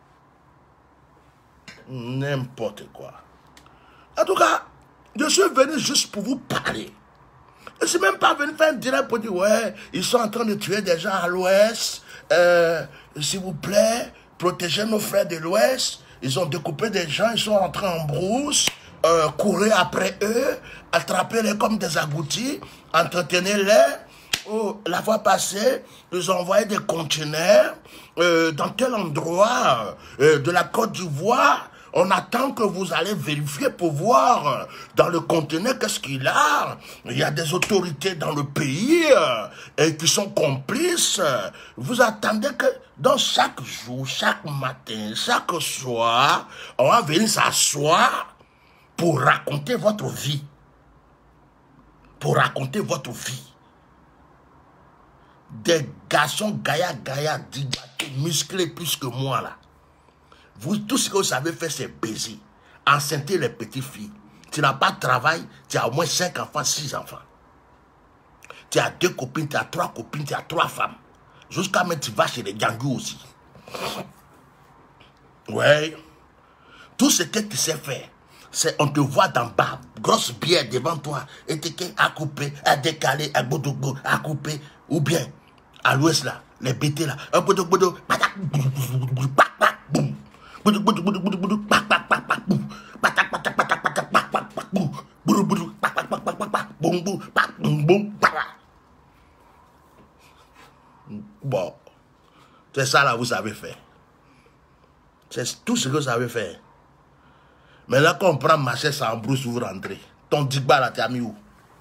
N'importe quoi. En tout cas, je suis venu juste pour vous parler. Je ne suis même pas venu faire un direct pour dire, ouais, ils sont en train de tuer des gens à l'ouest. Euh, S'il vous plaît, protégez nos frères de l'ouest. Ils ont découpé des gens, ils sont rentrés en brousse, euh, courez après eux, attrapez-les comme des agoutis, entretenez-les, oh, la fois passée, ils ont envoyé des conteneurs euh, dans tel endroit euh, de la Côte d'Ivoire. On attend que vous allez vérifier pour voir euh, dans le conteneur qu'est-ce qu'il a. Il y a des autorités dans le pays euh, et qui sont complices. Vous attendez que dans chaque jour, chaque matin, chaque soir, on va venir s'asseoir pour raconter votre vie. Pour raconter votre vie. Des garçons gaïa gaïa dilatés, musclés plus que moi là. Vous, tout ce que vous savez faire, c'est baiser. Enceinter les petites filles. Tu n'as pas de travail, tu as au moins cinq enfants, six enfants. Tu as deux copines, tu as trois copines, tu as trois femmes. Jusqu'à même tu vas chez les gangus aussi. Ouais. Tout ce que tu sais faire, c'est on te voit d'en bas, grosse bière devant toi, et tu es à couper, à décaler, à boudou, à couper, ou bien à l'ouest là, les bêtés là, un boudou, boudou, patak, boum, patak, boum. Boudou, boudou, boudou, boudou, boudou, patak, patak, patak, boum. Patak, patak, patak, patak, patak, patak, boum. Boudou, boudou, patak, patak, patak, patak, boum, boum, patak, boum, boum, patak. Bon, c'est ça là, vous savez faire. C'est tout ce que vous savez faire. Mais là, quand on prend marché sans brousse, vous rentrez. Ton digba là, t'as mis où?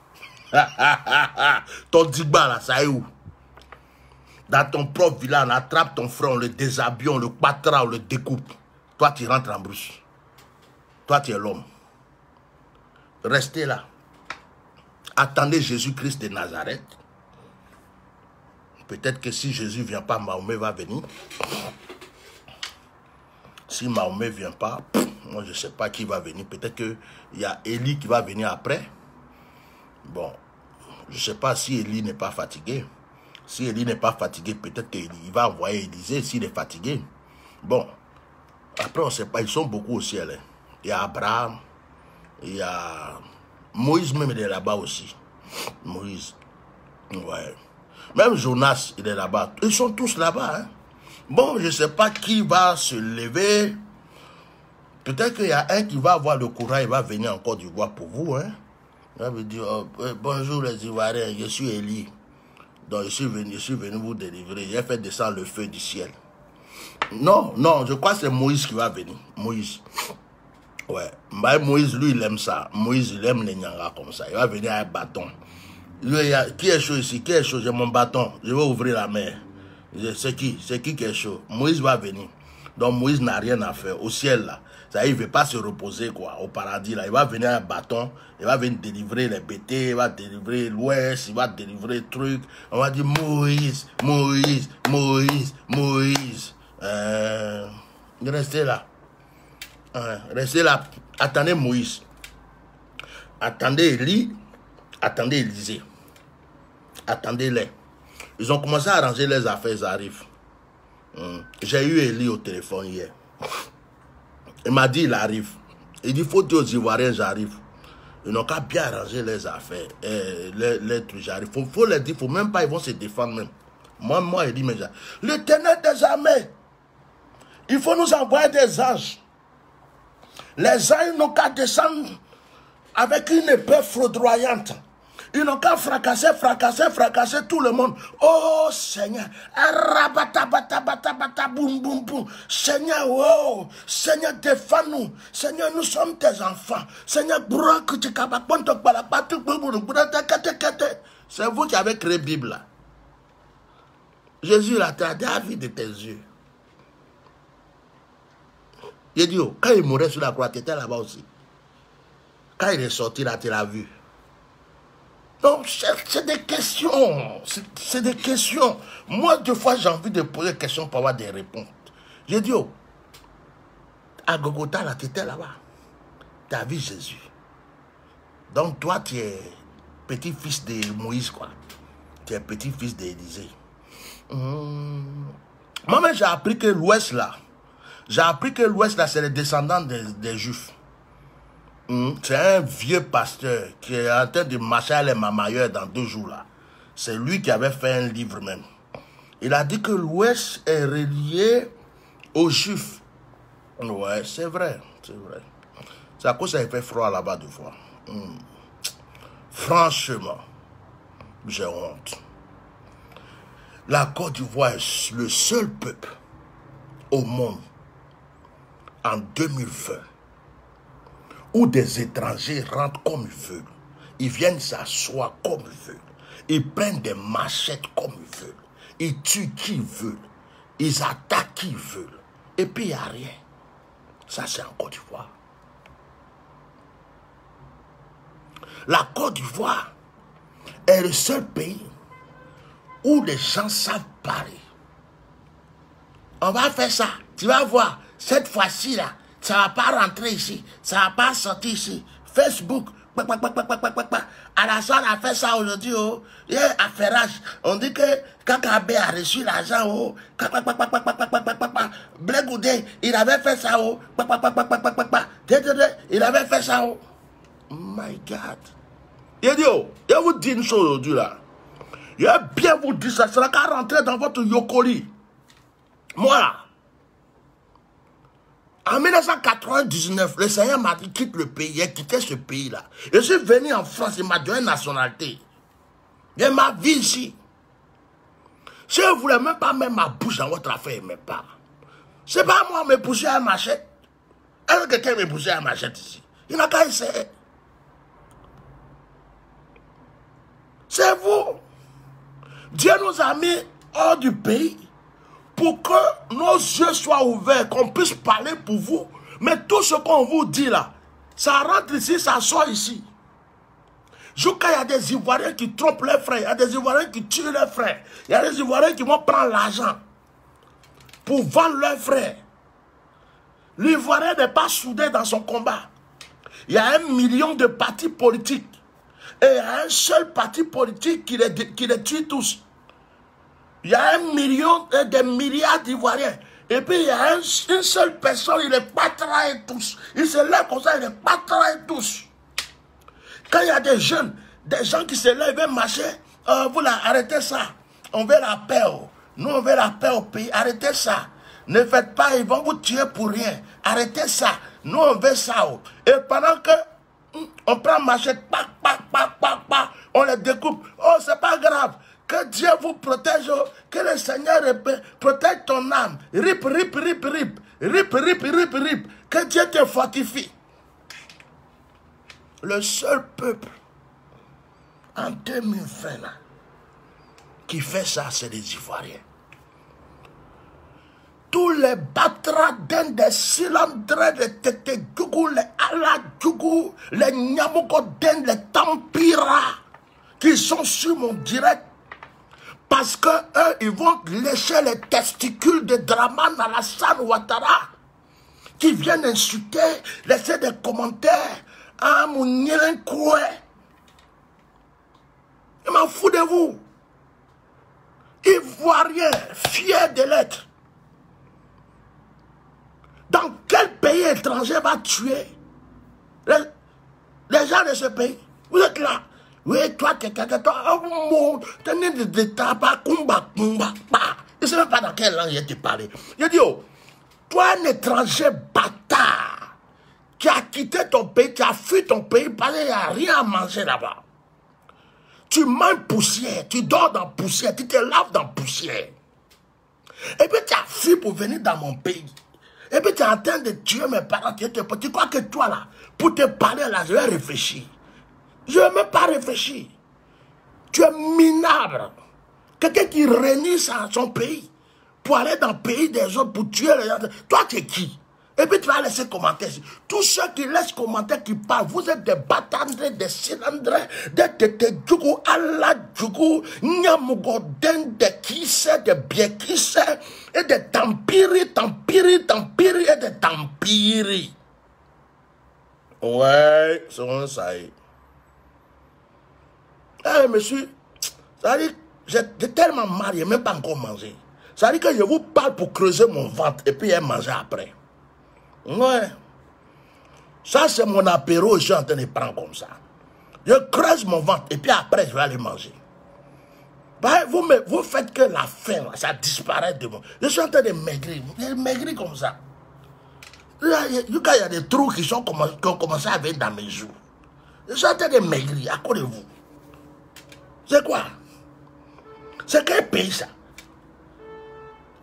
Ton digba là, ça est où? Dans ton propre village, on attrape ton frère, on le déshabille, on le patra, on le découpe. Toi, tu rentres en brousse. Toi, tu es l'homme. Restez là. Attendez Jésus-Christ de Nazareth. Peut-être que si Jésus ne vient pas, Mahomet va venir. Si Mahomet ne vient pas, moi je ne sais pas qui va venir. Peut-être qu'il y a Élie qui va venir après. Bon, je ne sais pas si Élie n'est pas fatigué. Si Élie n'est pas fatigué, peut-être qu'il va envoyer Élisée s'il est fatigué. Bon, après on ne sait pas, ils sont beaucoup au ciel. Hein. Il y a Abraham, il y a Moïse même, il est là-bas aussi. Moïse, ouais. Même Jonas, il est là-bas. Ils sont tous là-bas. Hein. Bon, je ne sais pas qui va se lever. Peut-être qu'il y a un qui va avoir le courage, il va venir en Côte d'Ivoire pour vous. Hein. Il va vous dire, oh, bonjour les Ivoiriens, je suis Élie. Donc je suis venu, je suis venu vous délivrer. J'ai fait descendre le feu du ciel. Non, non, je crois que c'est Moïse qui va venir. Moïse. Ouais. Mais Moïse, lui, il aime ça. Moïse, il aime les nyangas comme ça. Il va venir avec un bâton. Lui, il y a, qui est chaud ici? Qui est chaud? J'ai mon bâton. Je vais ouvrir la mer. C'est qui? C'est qui qui est chaud? Moïse va venir. Donc Moïse n'a rien à faire. Au ciel, là. Ça, il ne veut pas se reposer, quoi. Au paradis, là. Il va venir avec un bâton. Il va venir délivrer les bêtés. Il va délivrer l'ouest. Il va délivrer le truc. On va dire Moïse, Moïse, Moïse, Moïse. Euh, restez là. Euh, restez là. Attendez Moïse. Attendez Élie. Attendez Élisée. Attendez-les. Ils ont commencé à arranger les affaires, ils arrivent. Hum. J'ai eu Élie au téléphone hier. Il m'a dit, il arrive. Il dit, il faut dire aux Ivoiriens, j'arrive. Ils n'ont qu'à bien arranger les affaires. Et les, les trucs, j'arrive. Il faut, faut leur dire, il ne faut même pas, ils vont se défendre même. Moi, moi, il dit, mais l'Éternel des armées, il faut nous envoyer des anges. Les anges n'ont qu'à descendre avec une épée foudroyante. Ils n'ont qu'à fracasser, fracasser, fracasser tout le monde. Oh Seigneur, boum, boum, boum. Seigneur, oh, Seigneur, défends-nous. Seigneur, nous sommes tes enfants. Seigneur, c'est vous qui avez créé la Bible là. Jésus l'a tardé à vue de tes yeux. Il dit, oh, quand il mourait sur la croix, tu étais là-bas aussi. Quand il est sorti là, tu l'as vu. Donc, c'est des questions. C'est des questions. Moi, deux fois, j'ai envie de poser des questions pour avoir des réponses. J'ai dit, oh, à Gogota, là, tu étais là-bas. Tu as vu Jésus. Donc, toi, tu es petit-fils de Moïse, quoi. Tu es petit-fils d'Élisée. Hum. Moi-même, j'ai appris que l'Ouest, là, j'ai appris que l'Ouest, là, c'est les descendants des, des Juifs. Hum. C'est un vieux pasteur qui est en train de marcher à les mamailleurs dans deux jours, là. C'est lui qui avait fait un livre même. Il a dit que l'Ouest est relié aux Juifs. Ouais, c'est vrai, c'est vrai. C'est à cause que ça fait froid là-bas deux fois. Hum. Franchement, j'ai honte. La Côte d'Ivoire est le seul peuple au monde en deux mille vingt où des étrangers rentrent comme ils veulent. Ils viennent s'asseoir comme ils veulent. Ils prennent des machettes comme ils veulent. Ils tuent qui ils veulent. Ils attaquent qui ils veulent. Et puis il n'y a rien. Ça, c'est en Côte d'Ivoire. La Côte d'Ivoire est le seul pays où les gens savent parler. On va faire ça. Tu vas voir, cette fois-ci, là, ça ne va pas rentrer ici. Ça ne va pas sortir ici. Facebook, Alassane a fait ça aujourd'hui. Oh. Il y a un affairage. On dit que Kakabe a reçu l'argent. Oh. Blé Goudé, il avait fait ça. Oh. Il avait fait ça. Oh. My God. Il dit, oh, je vous dis une chose aujourd'hui là. Je vais bien vous dire ça. Ça sera qu'à rentrer dans votre yokoli. Moi là. En mille neuf cent quatre-vingt-dix-neuf, le Seigneur m'a dit quitte le pays, il a quitté ce pays-là. Je suis venu en France, il m'a donné une nationalité. Il m'a vie ici. Si je ne voulais même pas mettre ma bouche dans votre affaire, il ne met pas. Ce n'est pas moi me pousser à machette. Est-ce que quelqu'un me poussé à machette ici? Il n'a qu'à essayer. C'est vous. Dieu nous a mis hors du pays pour que nos yeux soient ouverts, qu'on puisse parler pour vous. Mais tout ce qu'on vous dit là, ça rentre ici, ça sort ici. Jusqu'à il y a des Ivoiriens qui trompent leurs frères, il y a des Ivoiriens qui tuent leurs frères, il y a des Ivoiriens qui vont prendre l'argent pour vendre leurs frères. L'Ivoirien n'est pas soudé dans son combat. Il y a un million de partis politiques. Et il y a un seul parti politique qui les, qui les tue tous. Il y a un million et des milliards d'Ivoiriens. Et puis il y a un, une seule personne, il les patraille tous. Il se lève comme ça, il les patraille tous. Quand il y a des jeunes, des gens qui se lèvent et marcher, euh, vous là, arrêtez ça. On veut la paix. Oh. Nous, on veut la paix au pays. Arrêtez ça. Ne faites pas, ils vont vous tuer pour rien. Arrêtez ça. Nous, on veut ça. Oh. Et pendant que on prend machette, pac, pac, pac, pac, pac, on les découpe. Oh, c'est pas grave. Que Dieu vous protège. Oh. Que le Seigneur protège ton âme. Rip, rip, rip, rip. Rip, rip, rip, rip. Que Dieu te fortifie. Le seul peuple en deux mille vingt là, qui fait ça, c'est les Ivoiriens. Tous les batradins, des cylindres, les tétégougou, les aladjougou, les nyamogodins, les tampiras, qui sont sur mon direct, parce que eux, ils vont lécher les testicules de Dramane Alassane Ouattara, qui viennent insulter, laisser des commentaires. Ah, mon nien quoi? Je m'en fous de vous. Ivoiriens, fiers de l'être. Dans quel pays étranger va tuer les, les gens de ce pays? Vous êtes là. Oui, toi, tu es quelqu'un, toi, oh, tenez de tabac, kumba, kumba, bah. Je ne sais même pas dans quelle langue il te parler. Je dis, oh, toi, un étranger bâtard, qui a quitté ton pays, qui a fui ton pays, parce qu'il n'y a rien à manger là-bas. Tu manges poussière, tu dors dans poussière, tu te laves dans poussière. Et puis tu as fui pour venir dans mon pays. Et puis tu es en train de tuer mes parents, tu, te, tu crois que toi là, pour te parler là, je vais réfléchir. Je ne vais même pas réfléchir. Tu es minable. Quelqu'un qui renie son, son pays pour aller dans le pays des autres, pour tuer les gens. Toi, tu es qui? Et puis tu vas laisser commentaire. Tous ceux qui laissent commentaire, qui parlent, vous êtes des batandres, des cylindres, des tétédjougou, aladjougou, nyamugodin, des kissés, des biekissés, et des tampiri, tampiri, tampiri, et des tampiri. Ouais, c'est ça. Eh, monsieur, ça dit, j'ai tellement mal, je n'ai même pas encore mangé. Ça dit que je vous parle pour creuser mon ventre, et puis manger après. Ouais. Ça, c'est mon apéro, je suis en train de prendre comme ça. Je creuse mon ventre et puis après, je vais aller manger. Bah, vous, me, vous faites que la faim, ça disparaît de moi. Je suis en train de maigrir. Je maigris comme ça. Là, il y a des trous qui, sont, qui ont commencé à venir dans mes joues. Je suis en train de maigrir à cause de vous. C'est quoi? C'est quel pays ça?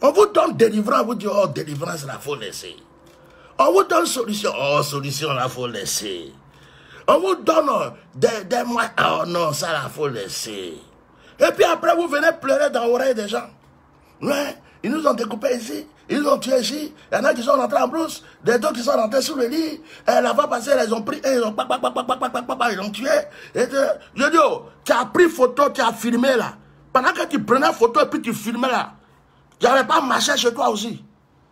On vous donne délivrance, on vous dit, oh, délivrance, il faut laisser. On vous donne solution, oh, solution, il faut laisser. On vous donne oh, des, des moyens, oh non, ça, il faut laisser. Et puis après, vous venez pleurer dans l'oreille des gens. Ouais, ils nous ont découpé ici, ils nous ont tué ici. Il y en a qui sont rentrés en brousse, des autres qui sont rentrés sous le lit. Et la fois passée, ils ont pris, et ils ont pa, pa, pa, pa, pa, pa, pa, pa, ils l'ont tué. Et de, je dis, oh, tu as pris photo, tu as filmé là. Pendant que tu prenais photo et puis tu filmais là, tu n'avais pas marché chez toi aussi.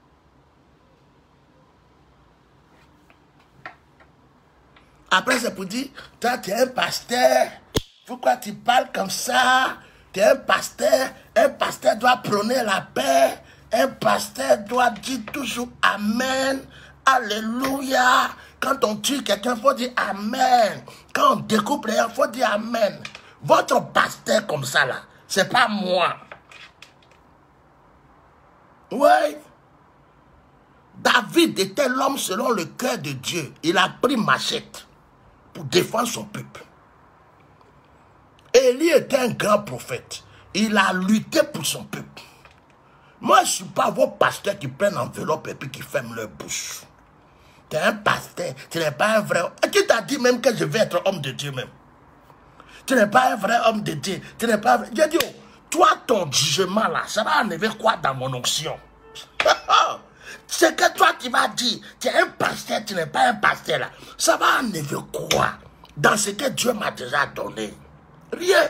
Après, c'est pour dire, toi, tu es un pasteur. Pourquoi tu parles comme ça? Tu es un pasteur. Un pasteur doit prôner la paix. Un pasteur doit dire toujours Amen. Alléluia. Quand on tue quelqu'un, il faut dire Amen. Quand on découpe les gens, il faut dire Amen. Votre pasteur comme ça, là, c'est pas moi. Oui. David était l'homme selon le cœur de Dieu. Il a pris machette pour défendre son peuple. Élie était un grand prophète. Il a lutté pour son peuple. Moi, je ne suis pas vos pasteurs qui prennent enveloppe et puis qui ferment leur bouche. Tu es un pasteur, tu n'es pas un vrai homme. Et qui t'a dit même que je vais être homme de Dieu même? Tu n'es pas un vrai homme de Dieu. Tu n'es pas... J'ai dit, oh, toi, ton jugement là, ça va enlever quoi dans mon onction? C'est que toi, tu vas dire, tu es un pasteur, tu n'es pas un pasteur là. Ça va enlever quoi dans ce que Dieu m'a déjà donné? Rien.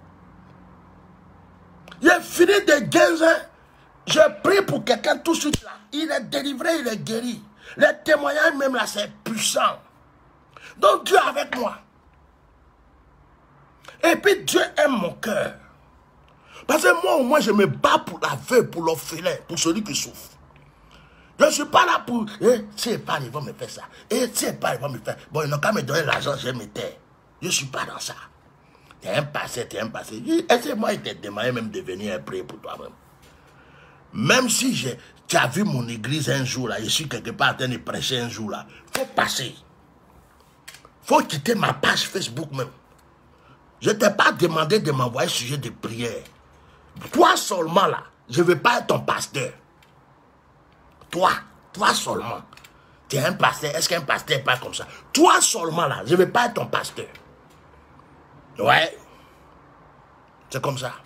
J'ai fini de guérir. Je prie pour quelqu'un tout de suite là. Il est délivré, il est guéri. Les témoignages même là, c'est puissant. Donc Dieu est avec moi. Et puis Dieu aime mon cœur. Parce que moi au moins je me bats pour la veuve, pour l'orphelin, pour celui qui souffre. Je ne suis pas là pour... Eh, si pas, ils vont me faire ça. Et si pas, ils vont me faire... Bon, ils n'ont qu'à me donner l'argent, je me tais. Je ne suis pas dans ça. Tu es un passé, tu es un passé. Est-ce que moi, il t'a demandé même de venir prier pour toi-même? Même si je, tu as vu mon église un jour, là, je suis quelque part en train de prêcher un jour, là, il faut passer. Il faut quitter ma page Facebook même. Je ne t'ai pas demandé de m'envoyer sujet de prière. Toi seulement, là, je ne veux pas être ton pasteur. Toi, toi seulement. Tu es un pasteur. Est-ce qu'un pasteur n'est pas comme ça? Toi seulement, là, je ne veux pas être ton pasteur. Ouais. C'est comme ça.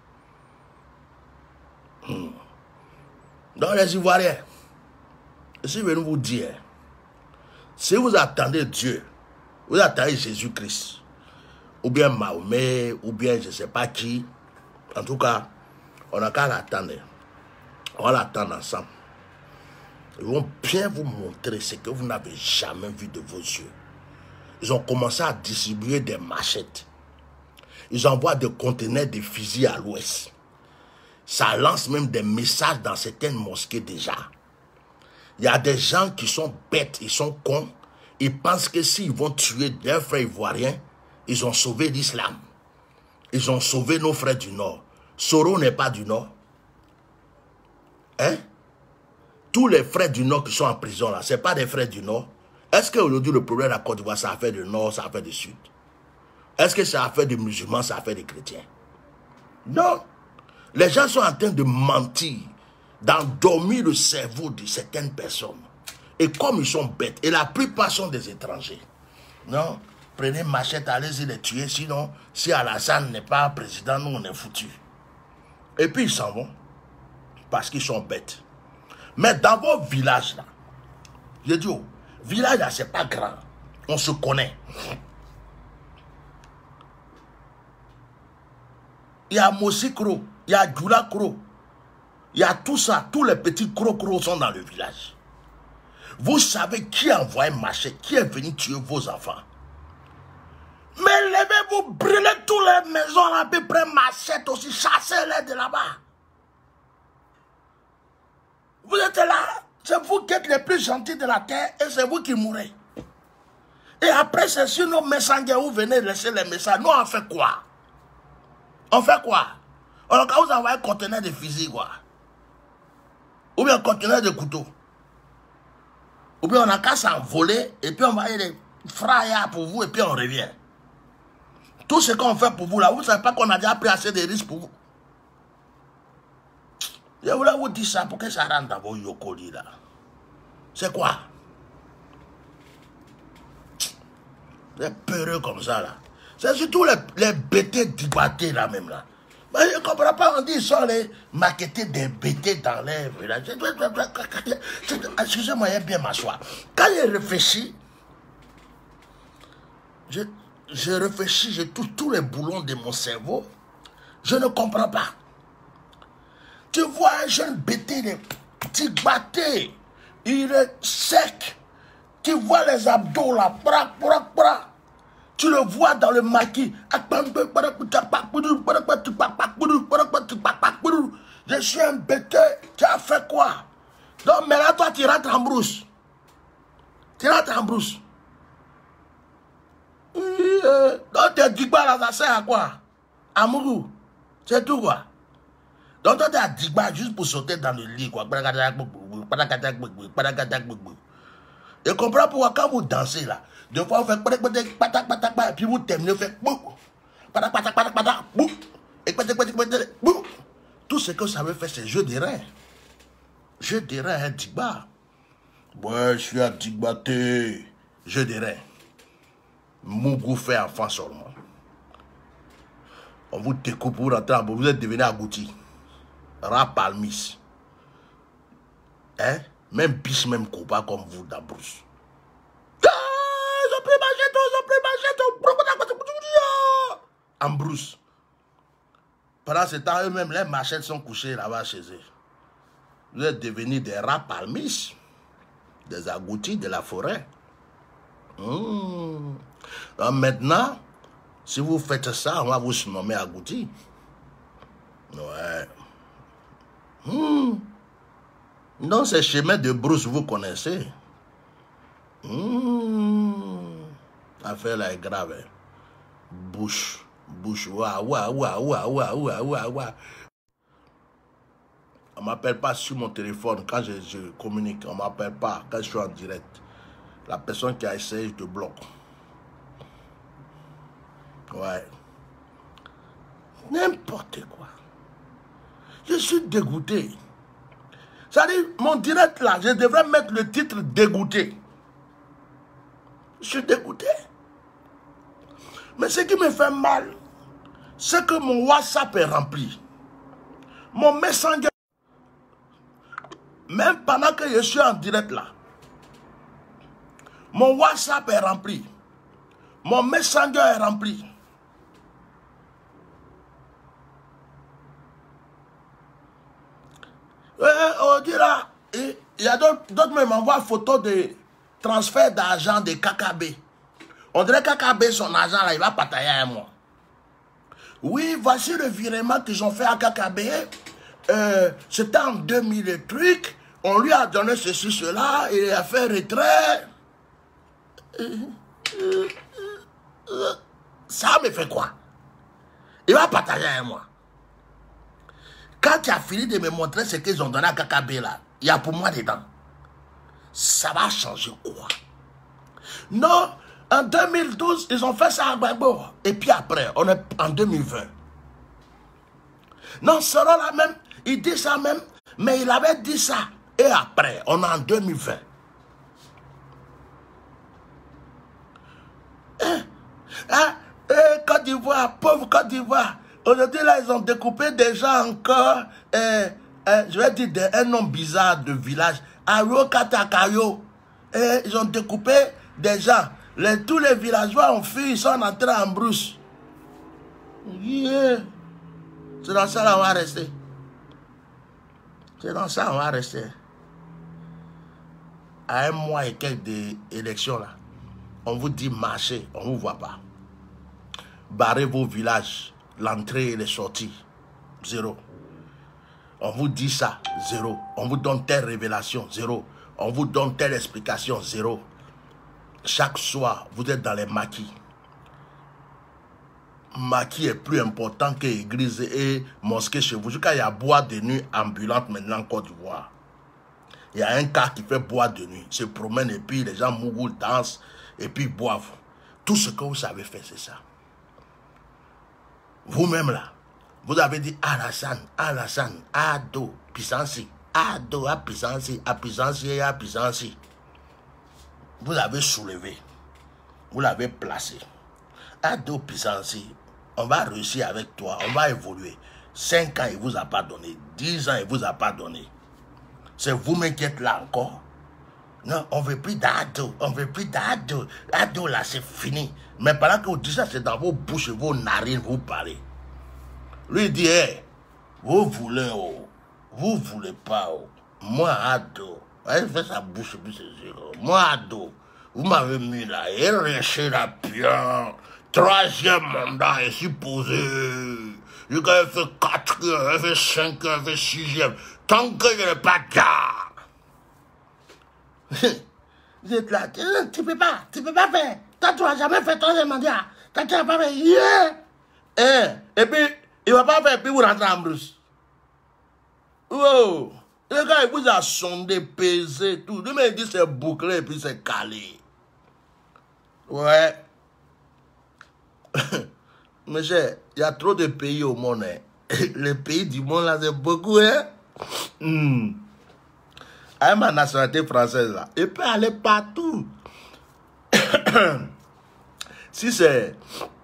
Hmm. Donc les Ivoiriens, je suis venu vous dire, si vous attendez Dieu, vous attendez Jésus-Christ, ou bien Mahomet, ou bien je ne sais pas qui, en tout cas, on n'a qu'à l'attendre. On va l'attendre ensemble. Ils vont bien vous montrer ce que vous n'avez jamais vu de vos yeux. Ils ont commencé à distribuer des machettes. Ils envoient des conteneurs de fusils à l'ouest. Ça lance même des messages dans certaines mosquées déjà. Il y a des gens qui sont bêtes, ils sont cons. Ils pensent que s'ils vont tuer leurs frères ivoiriens, ils ont sauvé l'islam. Ils ont sauvé nos frères du Nord. Soro n'est pas du Nord. Hein? Tous les frères du Nord qui sont en prison là, ce n'est pas des frères du Nord. Est-ce qu'aujourd'hui le problème de la Côte d'Ivoire, ça a fait du Nord, ça a fait du Sud? Est-ce que ça a fait des musulmans, ça a fait des chrétiens? Non. Les gens sont en train de mentir, d'endormir le cerveau de certaines personnes. Et comme ils sont bêtes, et la plupart sont des étrangers. Non, prenez machette, allez-y les tuer, sinon, si Alassane n'est pas président, nous on est foutus. Et puis ils s'en vont, parce qu'ils sont bêtes. Mais dans vos villages là, je dis, oh, village là, c'est pas grand, on se connaît. Il y a Mosikro, il y a Djoula Kro, il y a tout ça, tous les petits Kro-Kro sont dans le village. Vous savez qui a envoyé machette, qui est venu tuer vos enfants. Mais levez-vous, brûlez toutes les maisons là, puis prenez machette aussi, chassez-les de là-bas. Vous êtes là, c'est vous qui êtes les plus gentils de la terre et c'est vous qui mourrez. Et après, c'est sur nos messagers, vous venez laisser les messages. Nous, on fait quoi? On fait quoi? On a qu'à vous envoyer un conteneur de fusils, quoi. Ou bien un conteneur de couteaux. Ou bien on a qu'à s'envoler et puis on va aller les frayas pour vous et puis on revient. Tout ce qu'on fait pour vous là, vous ne savez pas qu'on a déjà pris assez de risques pour vous. Je voulais vous dire ça pour que ça rentre dans vos yokoli là. C'est quoi? Les peureux comme ça là. C'est surtout les, les bêtés dibattés là même là. Mais je ne comprends pas, on dit qu'ils sont les marketés des bêtés dans les villages. Excusez-moi, il bien m'asseoir. Quand je réfléchis, je, je réfléchis, je touche tous les boulons de mon cerveau. Je ne comprends pas. Tu vois un jeune bêté, des petits battés, il est sec. Tu vois les abdos là, bra, bra, bra. Tu le vois dans le maquis. Je suis un bêté. Tu as fait quoi? Donc, mais là, toi, tu rentres en brousse. Tu rentres en brousse. Donc, tu dis quoi là, ça sert à quoi? Amourou. C'est tout quoi. Donc, toi, tu as dit quoi juste pour sauter dans le lit quoi. Je comprends pourquoi quand vous dansez là, deux fois vous faites et puis vous terminez, vous faites tout ce que vous savez faire, c'est jeu de rein. Jeu de rein, un digba. Ouais, je suis un digbaté. Jeu de rein. Mougou fait enfant seulement. On vous découpe pour rentrer en bout, vous êtes devenu agouti. Rapalmis. Hein? Même biche, même copain comme vous dans Brousse. Ah, ils ont pris ma jeton, ils ont pris ma jeton. En Brousse. Pendant ce temps, eux-mêmes, les machettes sont couchées là-bas chez eux. Vous êtes devenus des rats palmis, des agoutis de la forêt. Mmh. Donc maintenant, si vous faites ça, on va vous nommer agouti. Ouais. Mmh. Donc, ces chemins de brousse, vous connaissez. Mmh. L'affaire là est grave. Hein. Bouche, bouche, ouah, ouah, ouah, ouah, ouah, ouah, ouah, ouah. On ne m'appelle pas sur mon téléphone quand je, je communique. On ne m'appelle pas quand je suis en direct. La personne qui a essayé, je te bloque. Ouais. N'importe quoi. Je suis dégoûté. C'est-à-dire, mon direct là, je devrais mettre le titre dégoûté. Je suis dégoûté. Mais ce qui me fait mal, c'est que mon WhatsApp est rempli. Mon Messenger, même pendant que je suis en direct là, mon WhatsApp est rempli. Mon Messenger est rempli. Et on dit là, il y a d'autres qui m'envoient photo de transfert d'argent de K K B. On dirait que K K B, son argent là, il va partager à moi. Oui, voici le virement qu'ils ont fait à K K B. Euh, C'était en deux mille et trucs. On lui a donné ceci, cela. Il a fait retrait. Ça me fait quoi? Il va partager avec moi. Quand tu as fini de me montrer ce qu'ils ont donné à K K B là, il y a pour moi dedans. Ça va changer quoi? Non, en deux mille douze, ils ont fait ça à Gbagbo. Et puis après, on est en deux mille vingt. Non, selon la même, il dit ça même, mais il avait dit ça. Et après, on est en deux mille vingt. Hein? Hein? Eh, Côte d'Ivoire, pauvre Côte d'Ivoire. Aujourd'hui, là, ils ont découpé déjà encore, eh, eh, je vais dire, des, un nom bizarre de village. Ayo Katakayo. Eh, ils ont découpé des gens. Les, tous les villageois ont fui, ils sont entrés en brousse. Yeah. C'est dans ça qu'on va rester. C'est dans ça qu'on va rester. À un mois et quelques d'élections, là, on vous dit marchez, on ne vous voit pas. Barrez vos villages, l'entrée et les sorties, zéro. On vous dit ça, zéro. On vous donne telle révélation, zéro. On vous donne telle explication, zéro. Chaque soir, vous êtes dans les maquis. Maquis est plus important que église et mosquée chez vous. Jusqu'à il y a boîte de nuit ambulante maintenant en Côte d'Ivoire. Il y a un cas qui fait boîte de nuit. Il se promène et puis les gens mourent, dansent et puis boivent. Tout ce que vous savez faire, c'est ça. Vous-même là, Vous avez dit Alassane, Alassane, Ado, puissance, Ado, à puissance, à puissance, à puissance. Vous l'avez soulevé. Vous l'avez placé. Ado, puissance. On va réussir avec toi. On va évoluer. Cinq ans, il ne vous a pas donné. Dix ans, il ne vous a pas donné. C'est vous-même qui êtes là encore. Non, on ne veut plus d'ado. On ne veut plus d'ado. Ado, là, c'est fini. Mais pendant que vous dites ça, c'est dans vos bouches et vos narines, vous parlez. Lui, il dit, hey, vous voulez, oh, vous voulez pas, oh. Moi, ado. Il fait sa bouche, puis ses yeux. Moi, ado. Vous m'avez mis là. Et réussi là, bien. Troisième mandat est supposé. Je vais faire quatrième, je vais faire cinquième, je vais faire sixième. Tant que je n'ai pas tard. Vous êtes là, tu ne peux pas, tu ne peux pas faire. Toi, tu n'as jamais fait troisième mandat. Toi, tu n'as pas fait. Yeah. Eh, et puis, il ne va pas faire, puis vous rentrez en Bruce. Wow. Le gars, il vous a sondé, pesé, tout. Lui, il dit c'est bouclé, et puis c'est calé. Ouais. Monsieur, il y a trop de pays au monde. Hein. Les pays du monde, là, c'est beaucoup. Hein? Mm. Avec ma nationalité française, là, il peut aller partout. Si c'est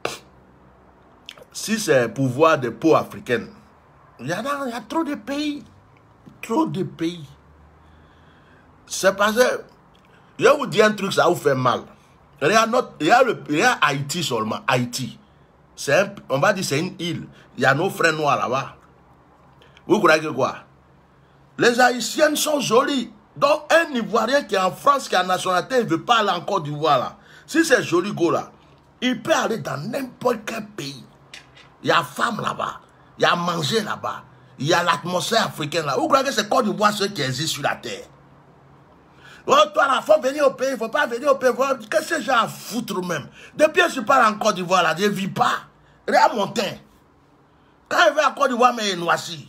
si c'est pouvoir des peaux africaines, il y, a, il y a trop de pays. Trop de pays. C'est parce que, je vais vous dire un truc, ça vous fait mal. Il y a, notre, il y a, le, il y a Haïti seulement, Haïti. Un, on va dire c'est une île. Il y a nos frères noirs là-bas. Vous croyez que quoi? Les Haïtiennes sont jolies. Donc un Ivoirien qui est en France, qui a nationalité, il ne veut pas aller en Côte d'Ivoire là. Si c'est joli go là, il peut aller dans n'importe quel pays. Il y a femme là-bas. Il y a manger là-bas. Il y a l'atmosphère africaine là. Vous croyez que c'est Côte d'Ivoire ceux qui existent sur la terre? Oh, toi là, il faut venir au pays, il ne faut pas venir au pays. Qu'est-ce que j'ai à foutre même? Depuis que je parle en Côte d'Ivoire là, je ne vis pas. Regarde mon teint. Quand je vais à Côte d'Ivoire, mais il est noirci.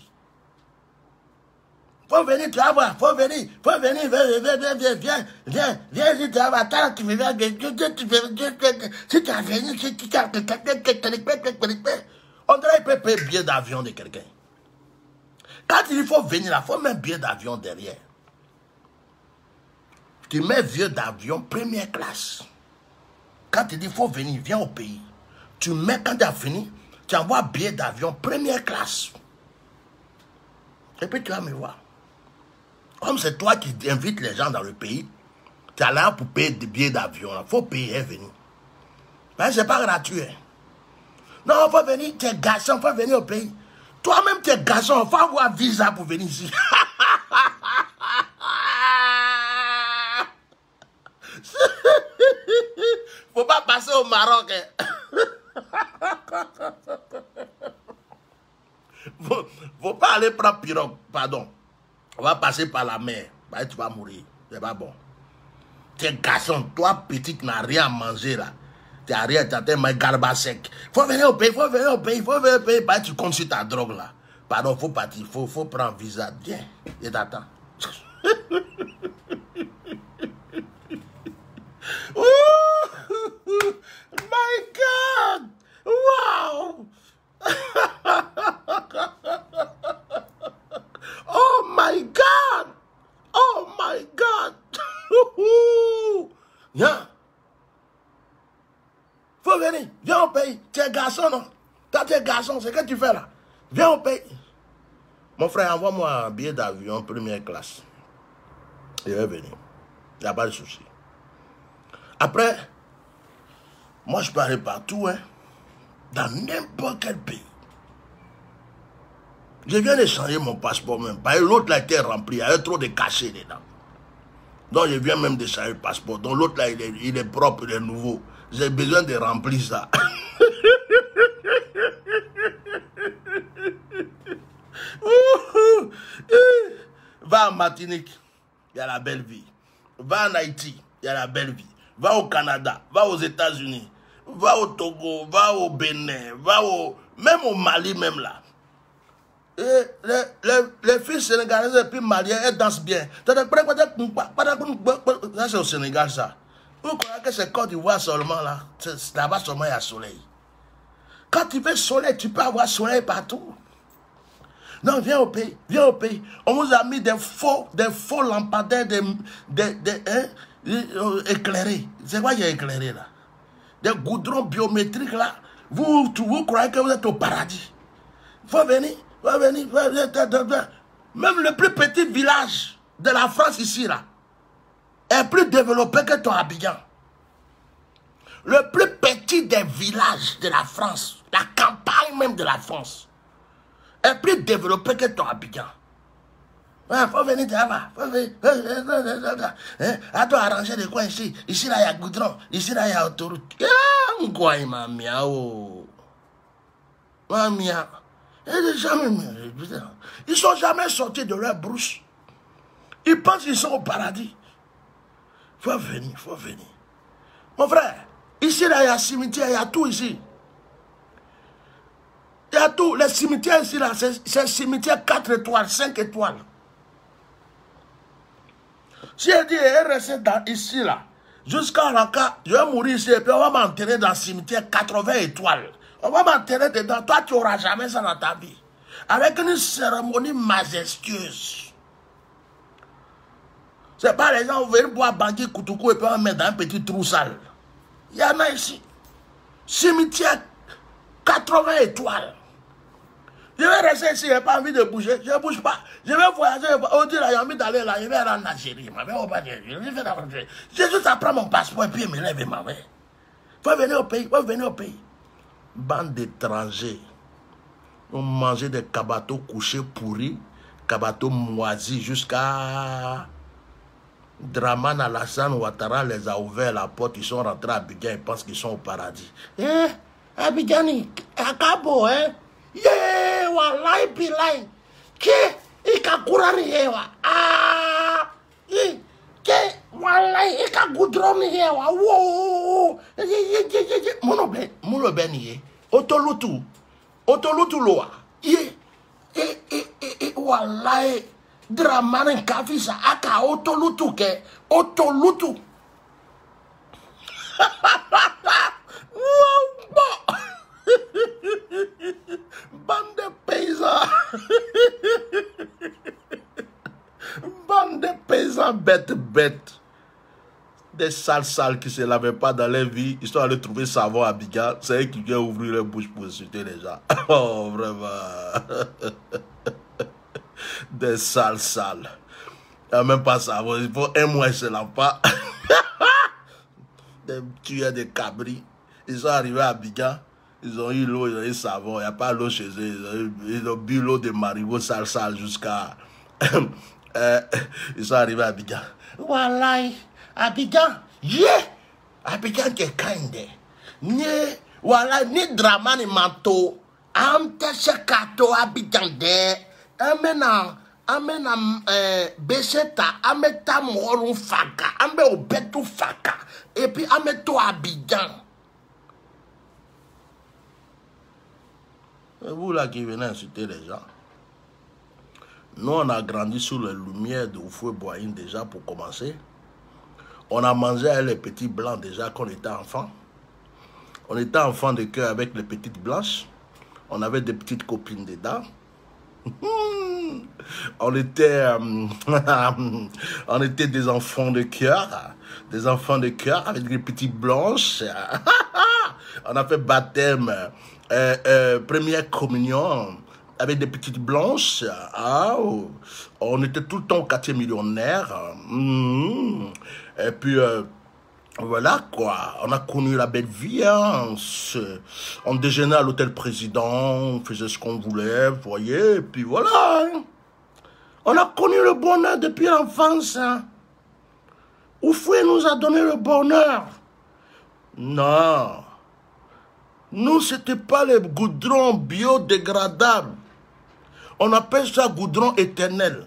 Faut venir, tu vas voir, faut venir, faut venir, viens, viens, viens, viens, viens, viens, viens, si tu vas voir, attends, tu viens, si tu as venu, si tu as on dirait qu'il peut payer un billet d'avion de quelqu'un. Quand il faut venir là, il faut mettre un billet d'avion derrière. Tu mets billet d'avion première classe. Quand il dit faut venir, viens au pays. Tu mets, quand tu as fini, tu envoies un billet d'avion première classe. Et puis tu vas me voir. Comme c'est toi qui invites les gens dans le pays, tu es là pour payer des billets d'avion. Il faut payer et venir. Mais ce n'est pas gratuit. Hein. Non, il faut venir, tu es garçon, il faut venir au pays. Toi-même, tu es garçon, il faut avoir un visa pour venir ici. Il ne faut pas passer au Maroc. Hein. Faut, faut pas aller prendre pirogue, pardon. On va passer par la mer. Bah, tu vas mourir. C'est pas bon. Tu es garçon, toi petit, tu n'as rien à manger là. Tu n'as rien, tu as tellement garba sec. Faut venir au pays, faut venir au pays, faut venir au pays. Bah, tu comptes sur ta drogue là. Pardon, faut partir, faut, faut prendre visa. Viens, et t'attends. My God! Wow! Oh my God! Oh my God! Viens! Faut venir, viens au pays. Tu es garçon, non? Toi, tu es garçon, c'est ce que tu fais là? Viens au pays. Mon frère, envoie-moi un billet d'avion première classe. Je vais venir. Il n'y a pas de souci. Après, moi je peux aller partout, hein, dans n'importe quel pays. Je viens de changer mon passeport même. Parce que l'autre là était rempli, il y avait trop de cachets dedans. Donc je viens même de changer le passeport. Donc l'autre là, il est, il est propre, il est nouveau. J'ai besoin de remplir ça. Va en Martinique, il y a la belle vie. Va en Haïti, il y a la belle vie. Va au Canada, va aux États-Unis, va au Togo, va au Bénin, va au... Même au Mali même là. Et les, les, les filles sénégalaises et puis maliennes, elles dansent bien. Ça c'est au Sénégal ça. Vous croyez que c'est Côte d'Ivoire seulement là? Là-bas seulement il y a soleil. Quand tu veux soleil, tu peux avoir soleil partout. Non, viens au pays, viens au pays. On vous a mis des faux, des faux lampadaires, des, des, des hein, éclairés. C'est quoi qui est éclairé là? Des goudrons biométriques là. Vous, vous croyez que vous êtes au paradis. Il faut venir, il faut venir, faut venir. Même le plus petit village de la France ici là est plus développé que ton Abidjan. Le plus petit des villages de la France, la campagne même de la France, est plus développé que ton Abidjan. Il ouais, faut venir là-bas. Faut venir. Hein? À toi arranger des coins ici. Ici là, il y a goudron. Ici là, il y a autoroute. Quoi, il m'a mis à eau. Mamia. Ils sont jamais sortis de leur brousse. Ils pensent qu'ils sont au paradis. Il faut venir, il faut venir. Mon frère, ici là, il y a cimetière, il y a tout ici. Il y a tout. Les cimetières ici là, c'est un cimetière quatre étoiles, cinq étoiles. Si elle dit, elle reste dans, ici là, jusqu'à la cas, je vais mourir ici et puis on va m'enterrer dans le cimetière quatre-vingts étoiles. On va m'enterrer dedans. Toi, tu n'auras jamais ça dans ta vie. Avec une cérémonie majestueuse. C'est pas les gens qui veulent boire Bangui Koutoukou et puis on met dans un petit trou sale. Il y en a ici. Cimetière quatre-vingts étoiles. Je vais rester ici, je n'ai pas envie de bouger. Je ne bouge pas. Je vais voyager. On dit là, j'ai envie d'aller là. Je vais aller en Algérie. Je vais juste prendre mon passeport et puis me lève ma main. Il faut venir au pays. Il faut venir au pays. Bande d'étrangers. On mangeait des cabatos couchés pourris, cabatos moisis jusqu'à Draman Alassane Ouattara les a ouvert la porte. Ils sont rentrés à Abidjan. Ils pensent qu'ils sont au paradis. Eh, Abidjani, à Cabo, hein? Yeah, wallahi bilai. Ke, ika kurani hewa. Ah, i, ke, wallahi ika gudroni hewa. Wow, ye ye ye ye ye. Mono ben, mono ben ye. Otolutu, otolutu loa. Ye, e e e e wallahi. Dramane kafisa aka otolutu ke, otolutu. Bande de paysans. Bande de paysans bêtes, bêtes. Des sales sales qui ne se lavaient pas dans leur vie. Ils sont allés trouver savon à Abidjan. C'est eux qui viennent ouvrir leur bouche pour insulter les gens. Oh, vraiment. Des sales sales. Il n'y a même pas savon. Il faut un mois, ils ne se lavent pas. Des tueurs de cabris. Ils sont arrivés à Abidjan. Ils ont eu l'eau, ils ont eu le savon. Il n'y a pas l'eau chez eux. Ils ont, eu, ils ont bu l'eau de Marigot sale sale jusqu'à... euh, ils sont arrivés à Abidjan. Wallahi, Abidjan, yeah! Abidjan qui est kind. Ni, wallahi, ni drama ni manto. Amte se kato Abidjan de. Amena, amena, euh, beseta, ameta moron faka. Ame obetu faka. Et puis ameto Abidjan. Et vous là qui venez insulter les gens. Nous on a grandi sous les lumières de Houphouët-Boigny déjà pour commencer. On a mangé avec les petits blancs déjà quand on était enfant. On était enfant de cœur avec les petites blanches. On avait des petites copines dedans. On était, euh, on était des enfants de cœur. Des enfants de cœur avec des petites blanches. On a fait baptême. Euh, euh, première communion avec des petites blanches. Ah, oh. On était tout le temps au quartier millionnaire. Mmh. Et puis, euh, voilà quoi. On a connu la belle vie. Hein. On, se, on déjeunait à l'hôtel président. On faisait ce qu'on voulait. Vous voyez. Et puis voilà. On a connu le bonheur depuis l'enfance. Hein. Houphouët nous a donné le bonheur. Non. Nous, ce n'était pas les goudrons biodégradables. On appelle ça goudron éternel.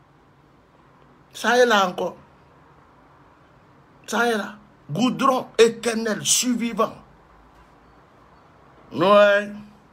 Ça est là encore. Ça est là. Goudron éternel, survivant. Ouais.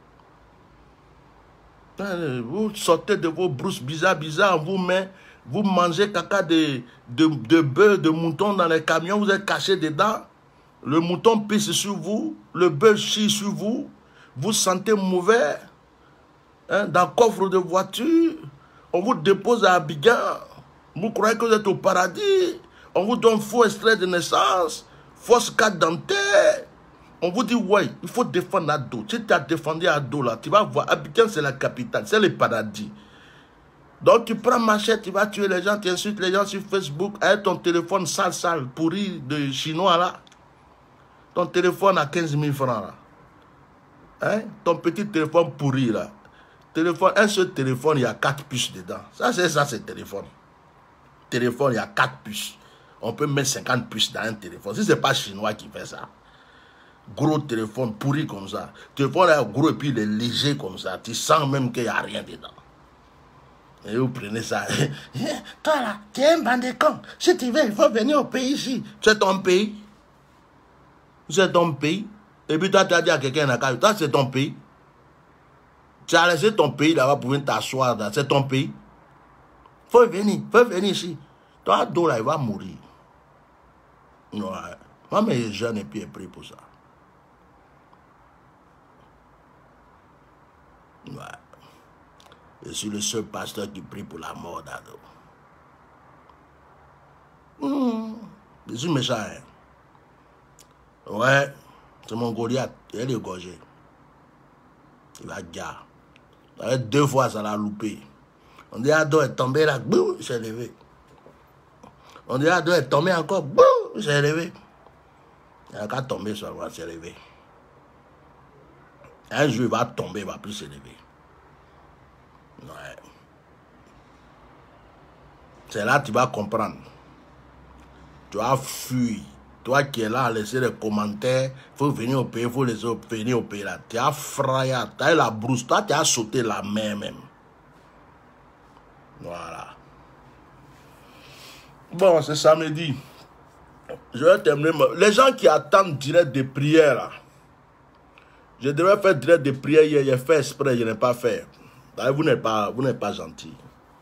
Vous sortez de vos brousses bizarres, bizarres, vous met, vous mangez caca de, de, de bœuf, de mouton dans les camions, vous êtes cachés dedans. Le mouton pisse sur vous, le bœuf chie sur vous, vous sentez mauvais. hein, dans le coffre de voiture. On vous dépose à Abidjan. Vous croyez que vous êtes au paradis. On vous donne faux extrait de naissance, fausse carte dentaire. On vous dit, ouais, il faut défendre Ado. Si tu as défendu Ado, là, tu vas voir, Abidjan, c'est la capitale, c'est le paradis. Donc, tu prends machette, tu vas tuer les gens, tu insultes les gens sur Facebook, avec ton téléphone sale, sale, pourri de chinois, là. Ton téléphone à quinze mille francs, là. Hein? Ton petit téléphone pourri, là. Téléphone, un seul téléphone, il y a quatre puces dedans. Ça, c'est ça, c'est téléphone. Téléphone, il y a quatre puces. On peut mettre cinquante puces dans un téléphone. Si ce n'est pas chinois qui fait ça. Gros téléphone pourri comme ça. Téléphone est gros et puis il est léger comme ça. Tu sens même qu'il n'y a rien dedans. Et vous prenez ça. Toi là, tu es un bandit con. Si tu veux, il faut venir au pays ici. C'est ton pays. C'est ton pays. Et puis toi, tu as dit à quelqu'un, toi, c'est ton pays. Tu as laissé ton pays là-bas pour venir t'asseoir. C'est ton pays. Il faut venir. Il faut venir ici. Toi, dos là, il va mourir. Ouais. Moi, mais les jeunes et puis est pris pour ça. Ouais. Je suis le seul pasteur qui prie pour la mort d'Ado. Mmh. Je suis méchant. Hein? Ouais. C'est mon Goliath. Il est égorgé. Il va gare. Deux fois, ça l'a loupé. On dit Ado est tombé là. Bouh, il s'est levé. On dit Ado est tombé encore. Bouh, il s'est levé. Il n'a qu'à tomber seulement, il s'est levé. Un jour, il va tomber, il ne va plus se lever. Ouais. C'est là que tu vas comprendre. Tu vas fuir. Toi qui es là à laisser les commentaires, il faut venir au pays, il faut laisser venir au pays là. Tu as frayé, tu as eu la brousse, toi tu as sauté la main même. Voilà. Bon, c'est samedi. Je vais terminer. Les gens qui attendent direct des prières là. Je devais faire direct des prières hier, j'ai fait exprès, je n'ai pas fait. Vous n'êtes pas, vous n'êtes pas gentil.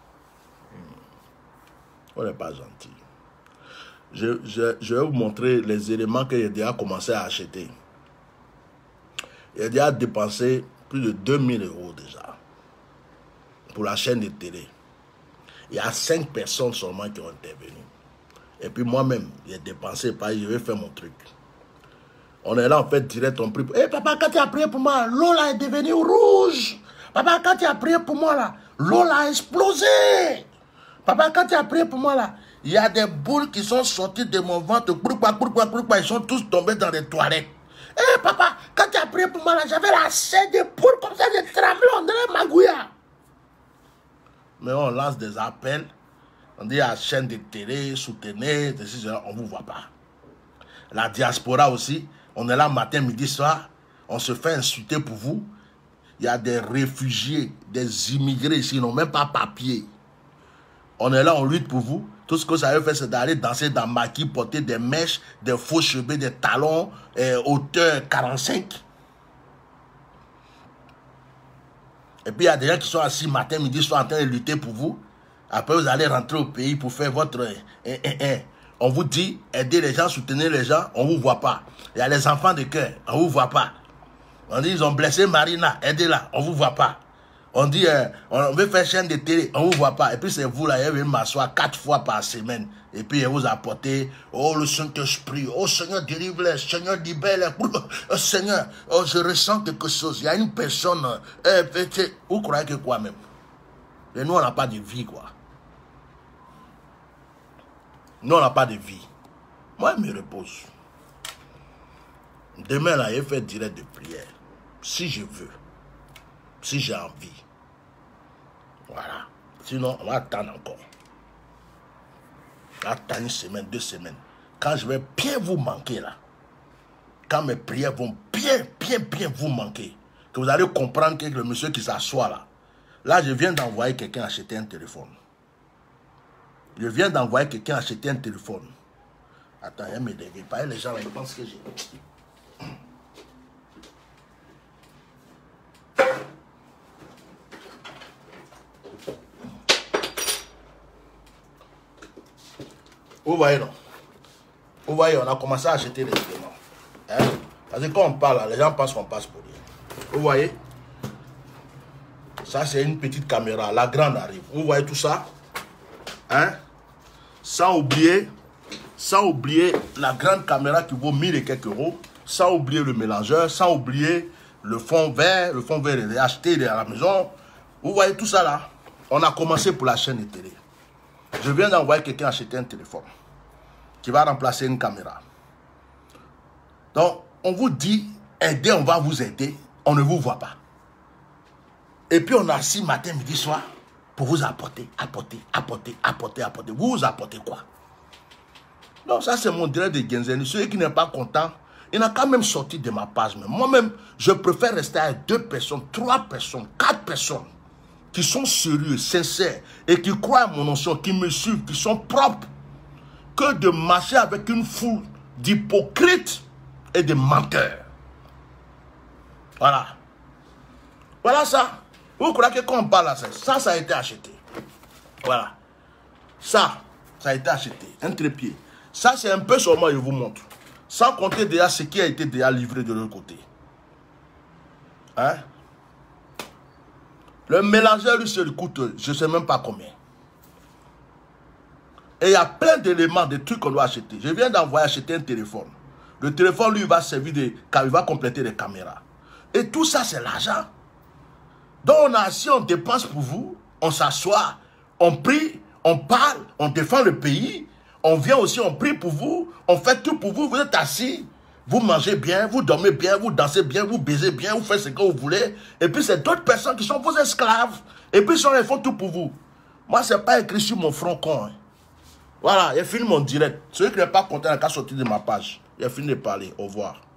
Vous n'êtes pas gentil. Je, je, je vais vous montrer les éléments que j'ai déjà commencé à acheter. J'ai déjà dépensé plus de deux mille euros déjà pour la chaîne de télé. Il y a cinq personnes seulement qui ont intervenu. Et puis moi-même, j'ai dépensé, pas, je vais faire mon truc. On est là, on fait direct, on prie. Hé hey, papa, quand tu as prié pour moi, l'eau là est devenue rouge. Papa, quand tu as prié pour moi là, l'eau là a explosé. Papa, quand tu as prié pour moi là, il y a des boules qui sont sorties de mon ventre. Ils sont tous tombés dans les toilettes. Hé hey, papa, quand tu as prié pour moi là, j'avais la chaîne de boules comme ça, j'ai tremblé, on dirait Magouya. Mais on lance des appels. On dit à la chaîne de télé, soutenez, on ne vous voit pas. La diaspora aussi, on est là matin, midi, soir. On se fait insulter pour vous. Il y a des réfugiés, des immigrés ici, ils n'ont même pas papier. On est là, on lutte pour vous. Tout ce que ça veut faire, c'est d'aller danser dans le maquis, porter des mèches, des faux cheveux, des talons, euh, hauteur quarante-cinq. Et puis il y a des gens qui sont assis matin, midi, soir, en train de lutter pour vous. Après, vous allez rentrer au pays pour faire votre... Euh, euh, euh. On vous dit, aidez les gens, soutenez les gens, on ne vous voit pas. Il y a les enfants de cœur, on ne vous voit pas. On dit, ils ont blessé Marina, aidez-la, on ne vous voit pas. On dit, euh, on veut faire chaîne de télé, on ne vous voit pas. Et puis c'est vous là, vous venez m'asseoir quatre fois par semaine. Et puis vous apportez, oh le Saint-Esprit, oh Seigneur délivre-les, Seigneur libère-les, oh Seigneur, oh je ressens quelque chose. Il y a une personne, euh, vous croyez que quoi même? Et nous on n'a pas de vie quoi. Nous on n'a pas de vie. Moi je me repose. Demain là, je fais direct de prière. Si je veux. Si j'ai envie. Voilà. Sinon, on va attendre encore. On va attendre une semaine, deux semaines. Quand je vais bien vous manquer là. Quand mes prières vont bien, bien, bien vous manquer. Que vous allez comprendre que le monsieur qui s'assoit là. Là, je viens d'envoyer quelqu'un acheter un téléphone. Je viens d'envoyer quelqu'un acheter un téléphone. Attends, il me dévie pas. Les gens là, ils pensent que j'ai... Vous voyez, non? Vous voyez, on a commencé à acheter les éléments. Hein? Parce que quand on parle, les gens pensent qu'on passe pour rien. Vous voyez? Ça, c'est une petite caméra. La grande arrive. Vous voyez tout ça? Hein? Sans oublier, sans oublier la grande caméra qui vaut mille et quelques euros. Sans oublier le mélangeur. Sans oublier le fond vert. Le fond vert, il est acheté, il est à la maison. Vous voyez tout ça là? On a commencé pour la chaîne de télé. Je viens d'envoyer quelqu'un acheter un téléphone qui va remplacer une caméra. Donc, on vous dit, aidez, on va vous aider. On ne vous voit pas. Et puis, on a assis matin, midi, soir pour vous apporter, apporter, apporter, apporter, apporter. Vous vous apportez quoi? Donc, ça, c'est mon direct de Genzeni. Celui qui n'est pas content, il n'a quand même sorti de ma page. Moi-même, je préfère rester avec deux personnes, trois personnes, quatre personnes qui sont sérieux, sincères et qui croient à mon notion, qui me suivent, qui sont propres, que de marcher avec une foule d'hypocrites et de menteurs. Voilà. Voilà ça. Vous croyez que quand on parle à ça, ça, ça a été acheté. Voilà. Ça, ça a été acheté. Un trépied. Ça, c'est un peu seulement, je vous montre. Sans compter déjà ce qui a été déjà livré de l'autre côté. Hein? Le mélangeur, lui, seul coûte, je ne sais même pas combien. Et il y a plein d'éléments, de trucs qu'on doit acheter. Je viens d'envoyer acheter un téléphone. Le téléphone, lui, va servir de... il va compléter les caméras. Et tout ça, c'est l'argent. Donc, on a assis, on dépense pour vous, on s'assoit, on prie, on parle, on défend le pays, on vient aussi, on prie pour vous, on fait tout pour vous, vous êtes assis, vous mangez bien, vous dormez bien, vous dansez bien, vous baisez bien, vous faites ce que vous voulez. Et puis, c'est d'autres personnes qui sont vos esclaves. Et puis, ils font tout pour vous. Moi, ce n'est pas écrit sur mon front con. Hein. Voilà, j'ai fini mon direct. Celui qui n'est pas content n'a qu'à sortir de ma page. J'ai fini de parler. Au revoir.